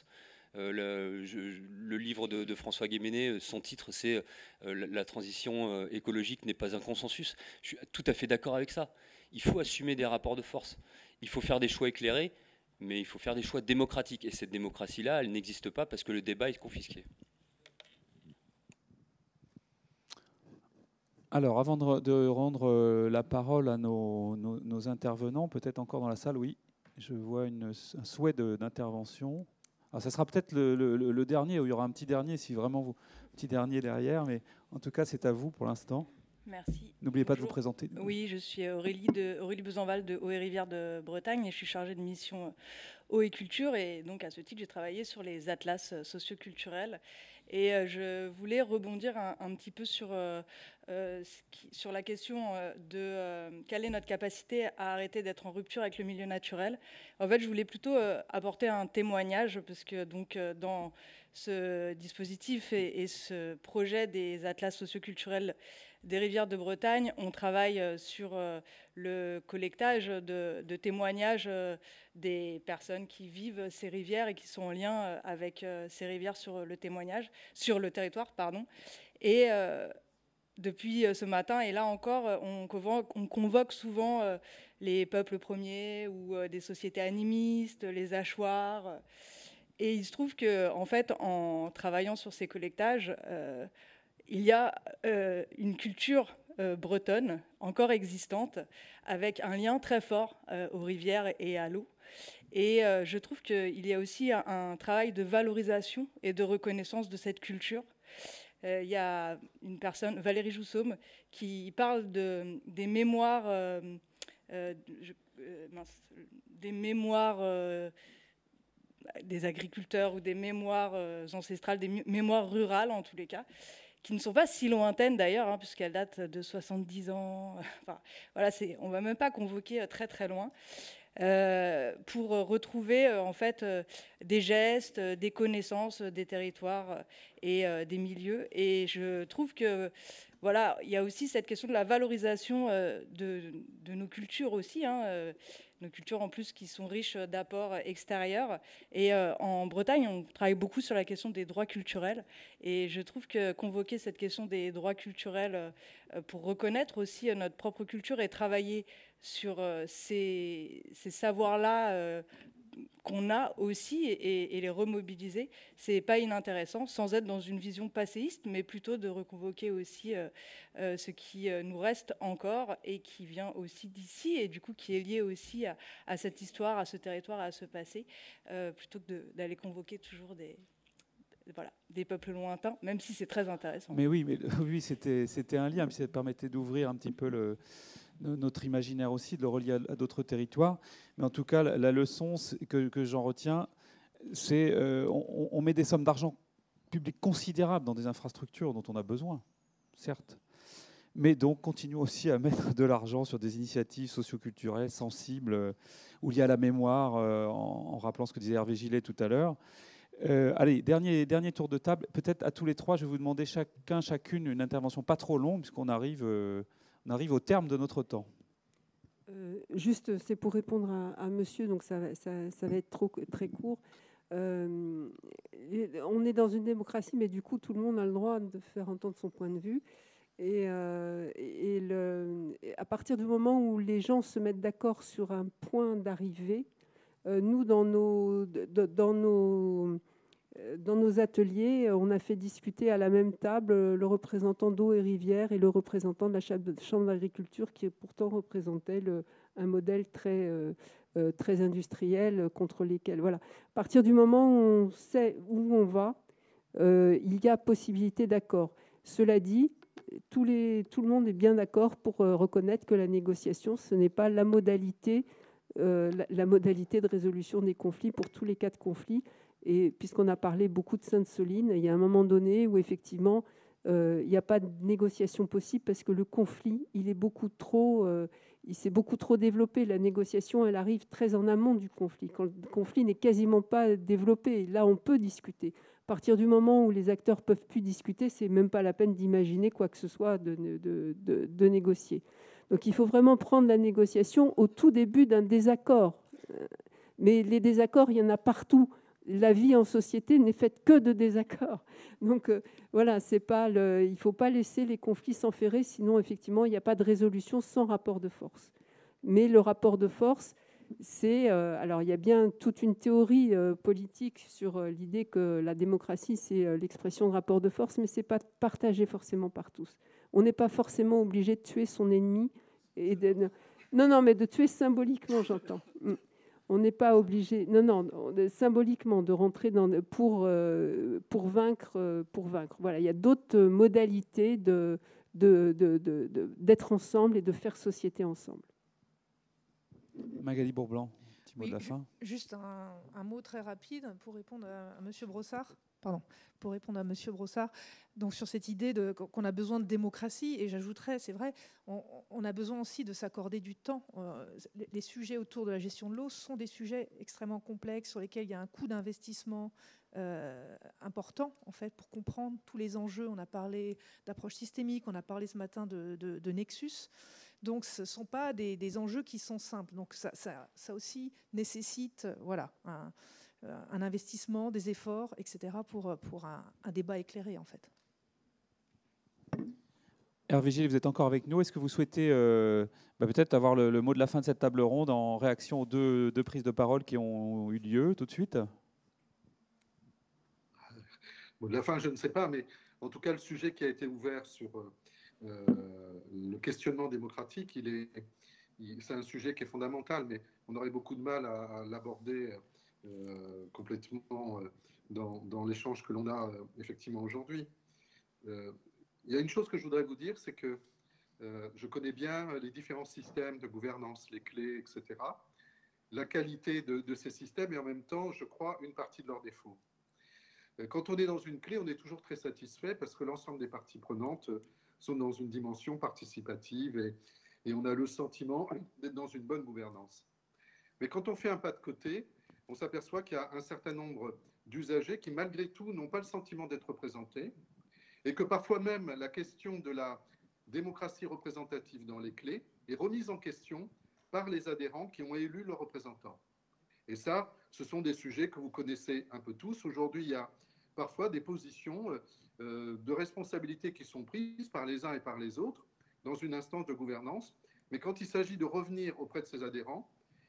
Le livre de François Guéméné, son titre, c'est La transition écologique n'est pas un consensus. Je suis tout à fait d'accord avec ça. Il faut assumer des rapports de force. Il faut faire des choix éclairés, mais il faut faire des choix démocratiques. Et cette démocratie-là, elle n'existe pas parce que le débat est confisqué. Alors, avant de rendre la parole à nos intervenants, peut-être encore dans la salle, oui, je vois un souhait d'intervention. Alors, ça sera peut-être le dernier, où il y aura un petit dernier, si vraiment vous, petit dernier derrière, mais en tout cas, c'est à vous pour l'instant. Merci. N'oubliez pas de vous présenter. Oui, je suis Aurélie Besanval de Eau et Rivières de Bretagne et je suis chargée de mission eau et culture. Et donc, à ce titre, j'ai travaillé sur les atlas socioculturels. Et je voulais rebondir un petit peu sur la question de quelle est notre capacité à arrêter d'être en rupture avec le milieu naturel. En fait, je voulais plutôt apporter un témoignage, parce que donc, dans ce dispositif et ce projet des atlas socioculturels des rivières de Bretagne, on travaille sur le collectage de témoignages des personnes qui vivent ces rivières et qui sont en lien avec ces rivières sur le territoire, pardon. Et depuis ce matin, et là encore, on convoque souvent les peuples premiers ou des sociétés animistes, les hachoirs. Et il se trouve que, en fait, en travaillant sur ces collectages, il y a une culture bretonne encore existante, avec un lien très fort aux rivières et à l'eau. Et je trouve qu'il y a aussi un travail de valorisation et de reconnaissance de cette culture. Il y a une personne, Valérie Joussaume, qui parle des mémoires, des agriculteurs ou des mémoires ancestrales, des mémoires rurales en tous les cas, qui ne sont pas si lointaines d'ailleurs, hein, puisqu'elles datent de 70 ans. Enfin, voilà, on ne va même pas convoquer très très loin, pour retrouver en fait des gestes, des connaissances des territoires et des milieux. Et je trouve que voilà, il y a aussi cette question de la valorisation de nos cultures aussi, hein, nos cultures en plus qui sont riches d'apports extérieurs. Et en Bretagne, on travaille beaucoup sur la question des droits culturels. Et je trouve que convoquer cette question des droits culturels pour reconnaître aussi notre propre culture et travailler sur ces savoirs-là qu'on a aussi et les remobiliser, c'est pas inintéressant, sans être dans une vision passéiste, mais plutôt de reconvoquer aussi ce qui nous reste encore et qui vient aussi d'ici et du coup qui est lié aussi à cette histoire, à ce territoire, à ce passé, plutôt que d'aller convoquer toujours des peuples lointains, même si c'est très intéressant. Mais oui, oui, c'était un lien, puis ça permettait d'ouvrir un petit peu notre imaginaire aussi, de le relier à d'autres territoires. Mais en tout cas, la leçon que j'en retiens, c'est on met des sommes d'argent public considérables dans des infrastructures dont on a besoin, certes. Mais donc, continuons aussi à mettre de l'argent sur des initiatives socioculturelles sensibles ou liées à la mémoire, en rappelant ce que disait Hervé Gillet tout à l'heure. Allez, dernier tour de table. Peut-être à tous les trois, je vais vous demander chacune une intervention pas trop longue, puisqu'on arrive au terme de notre temps. Juste, c'est pour répondre à monsieur, donc ça va être très court. On est dans une démocratie, mais du coup, tout le monde a le droit de faire entendre son point de vue. Et à partir du moment où les gens se mettent d'accord sur un point d'arrivée, nous, dans nos ateliers, on a fait discuter à la même table le représentant d'Eau et Rivière et le représentant de la Chambre d'agriculture, qui pourtant représentait un modèle très industriel contre lesquels... Voilà. À partir du moment où on sait où on va, il y a possibilité d'accord. Cela dit, tout le monde est bien d'accord pour reconnaître que la négociation, ce n'est pas la modalité de résolution des conflits pour tous les cas de conflit. Et puisqu'on a parlé beaucoup de Sainte-Soline, il y a un moment donné où effectivement il n'y a pas de négociation possible parce que le conflit, il s'est beaucoup trop développé. La négociation, elle arrive très en amont du conflit, quand le conflit n'est quasiment pas développé. Là, on peut discuter. À partir du moment où les acteurs peuvent plus discuter, c'est même pas la peine d'imaginer quoi que ce soit de négocier. Donc il faut vraiment prendre la négociation au tout début d'un désaccord. Mais les désaccords, il y en a partout. La vie en société n'est faite que de désaccords. Donc voilà, il ne faut pas laisser les conflits s'enferrer, sinon effectivement, il n'y a pas de résolution sans rapport de force. Mais le rapport de force, alors il y a bien toute une théorie politique sur l'idée que la démocratie, c'est l'expression de rapport de force, mais ce n'est pas partagé forcément par tous. On n'est pas forcément obligé de tuer son ennemi. Non, mais de tuer symboliquement, j'entends. On n'est pas obligé, symboliquement, de rentrer pour vaincre. Voilà, il y a d'autres modalités d'être ensemble et de faire société ensemble. Magali Bourblanc, petit mot de la fin. Juste un mot très rapide pour répondre à Monsieur Brossard. Pour répondre à Monsieur Brossard, donc sur cette idée qu'on a besoin de démocratie, et j'ajouterais, c'est vrai, on a besoin aussi de s'accorder du temps. Les sujets autour de la gestion de l'eau sont des sujets extrêmement complexes sur lesquels il y a un coût d'investissement important en fait pour comprendre tous les enjeux. On a parlé d'approche systémique, on a parlé ce matin de Nexus. Donc ce ne sont pas des enjeux qui sont simples. Donc ça aussi nécessite un investissement, des efforts, etc. pour un débat éclairé, en fait. Hervé Gillet, vous êtes encore avec nous. Est-ce que vous souhaitez peut-être avoir le mot de la fin de cette table ronde en réaction aux deux prises de parole qui ont eu lieu tout de suite ? Mot de la fin, je ne sais pas, mais en tout cas, le sujet qui a été ouvert sur le questionnement démocratique, c'est un sujet qui est fondamental, mais on aurait beaucoup de mal à l'aborder complètement dans l'échange que l'on a effectivement aujourd'hui. Il y a une chose que je voudrais vous dire, c'est que je connais bien les différents systèmes de gouvernance, les clés, etc. La qualité de ces systèmes et en même temps, je crois, une partie de leurs défauts. Quand on est dans une clé, on est toujours très satisfait parce que l'ensemble des parties prenantes sont dans une dimension participative et on a le sentiment d'être dans une bonne gouvernance. Mais quand on fait un pas de côté, on s'aperçoit qu'il y a un certain nombre d'usagers qui, malgré tout, n'ont pas le sentiment d'être représentés et que parfois même la question de la démocratie représentative dans les clés est remise en question par les adhérents qui ont élu leurs représentants. Et ça, ce sont des sujets que vous connaissez un peu tous. Aujourd'hui, il y a parfois des positions de responsabilité qui sont prises par les uns et par les autres dans une instance de gouvernance. Mais quand il s'agit de revenir auprès de ces adhérents,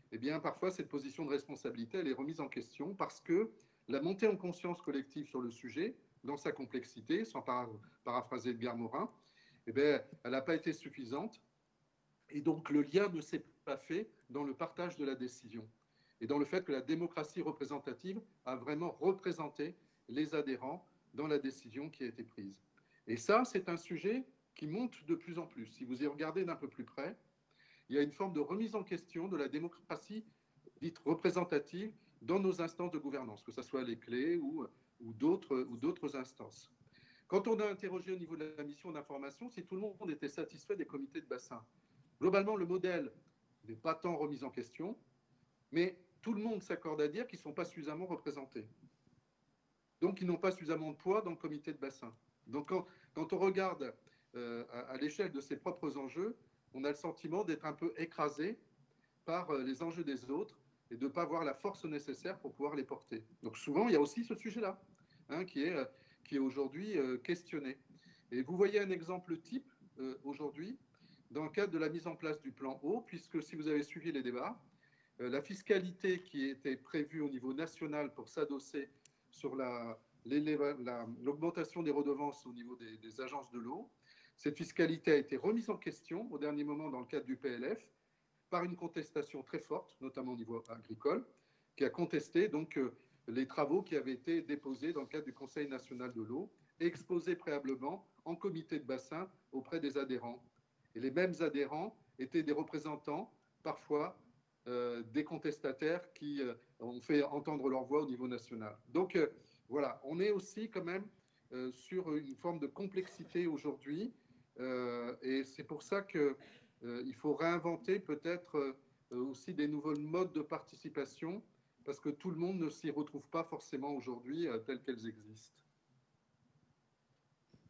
eh bien, parfois, cette position de responsabilité, elle est remise en question parce que la montée en conscience collective sur le sujet, dans sa complexité, sans paraphraser Edgar Morin, eh bien, elle n'a pas été suffisante. Et donc, le lien ne s'est pas fait dans le partage de la décision et dans le fait que la démocratie représentative a vraiment représenté les adhérents dans la décision qui a été prise. Et ça, c'est un sujet qui monte de plus en plus. Si vous y regardez d'un peu plus près, il y a une forme de remise en question de la démocratie dite représentative dans nos instances de gouvernance, que ce soit les clés ou d'autres instances. Quand on a interrogé au niveau de la mission d'information si tout le monde était satisfait des comités de bassin, globalement, le modèle n'est pas tant remis en question, mais tout le monde s'accorde à dire qu'ils ne sont pas suffisamment représentés. Donc, ils n'ont pas suffisamment de poids dans le comité de bassin. Donc, quand on regarde à l'échelle de ses propres enjeux, on a le sentiment d'être un peu écrasé par les enjeux des autres et de ne pas avoir la force nécessaire pour pouvoir les porter. Donc, souvent, il y a aussi ce sujet-là qui est aujourd'hui questionné. Et vous voyez un exemple type aujourd'hui dans le cadre de la mise en place du plan eau, puisque si vous avez suivi les débats, la fiscalité qui était prévue au niveau national pour s'adosser sur l'augmentation des redevances au niveau des agences de l'eau, cette fiscalité a été remise en question au dernier moment dans le cadre du PLF par une contestation très forte, notamment au niveau agricole, qui a contesté donc les travaux qui avaient été déposés dans le cadre du Conseil national de l'eau et exposés préalablement en comité de bassin auprès des adhérents. Et les mêmes adhérents étaient des représentants, parfois des contestataires qui ont fait entendre leur voix au niveau national. Donc voilà, on est aussi quand même sur une forme de complexité aujourd'hui et c'est pour ça qu'il faut réinventer peut-être aussi des nouveaux modes de participation parce que tout le monde ne s'y retrouve pas forcément aujourd'hui telles qu'elles existent.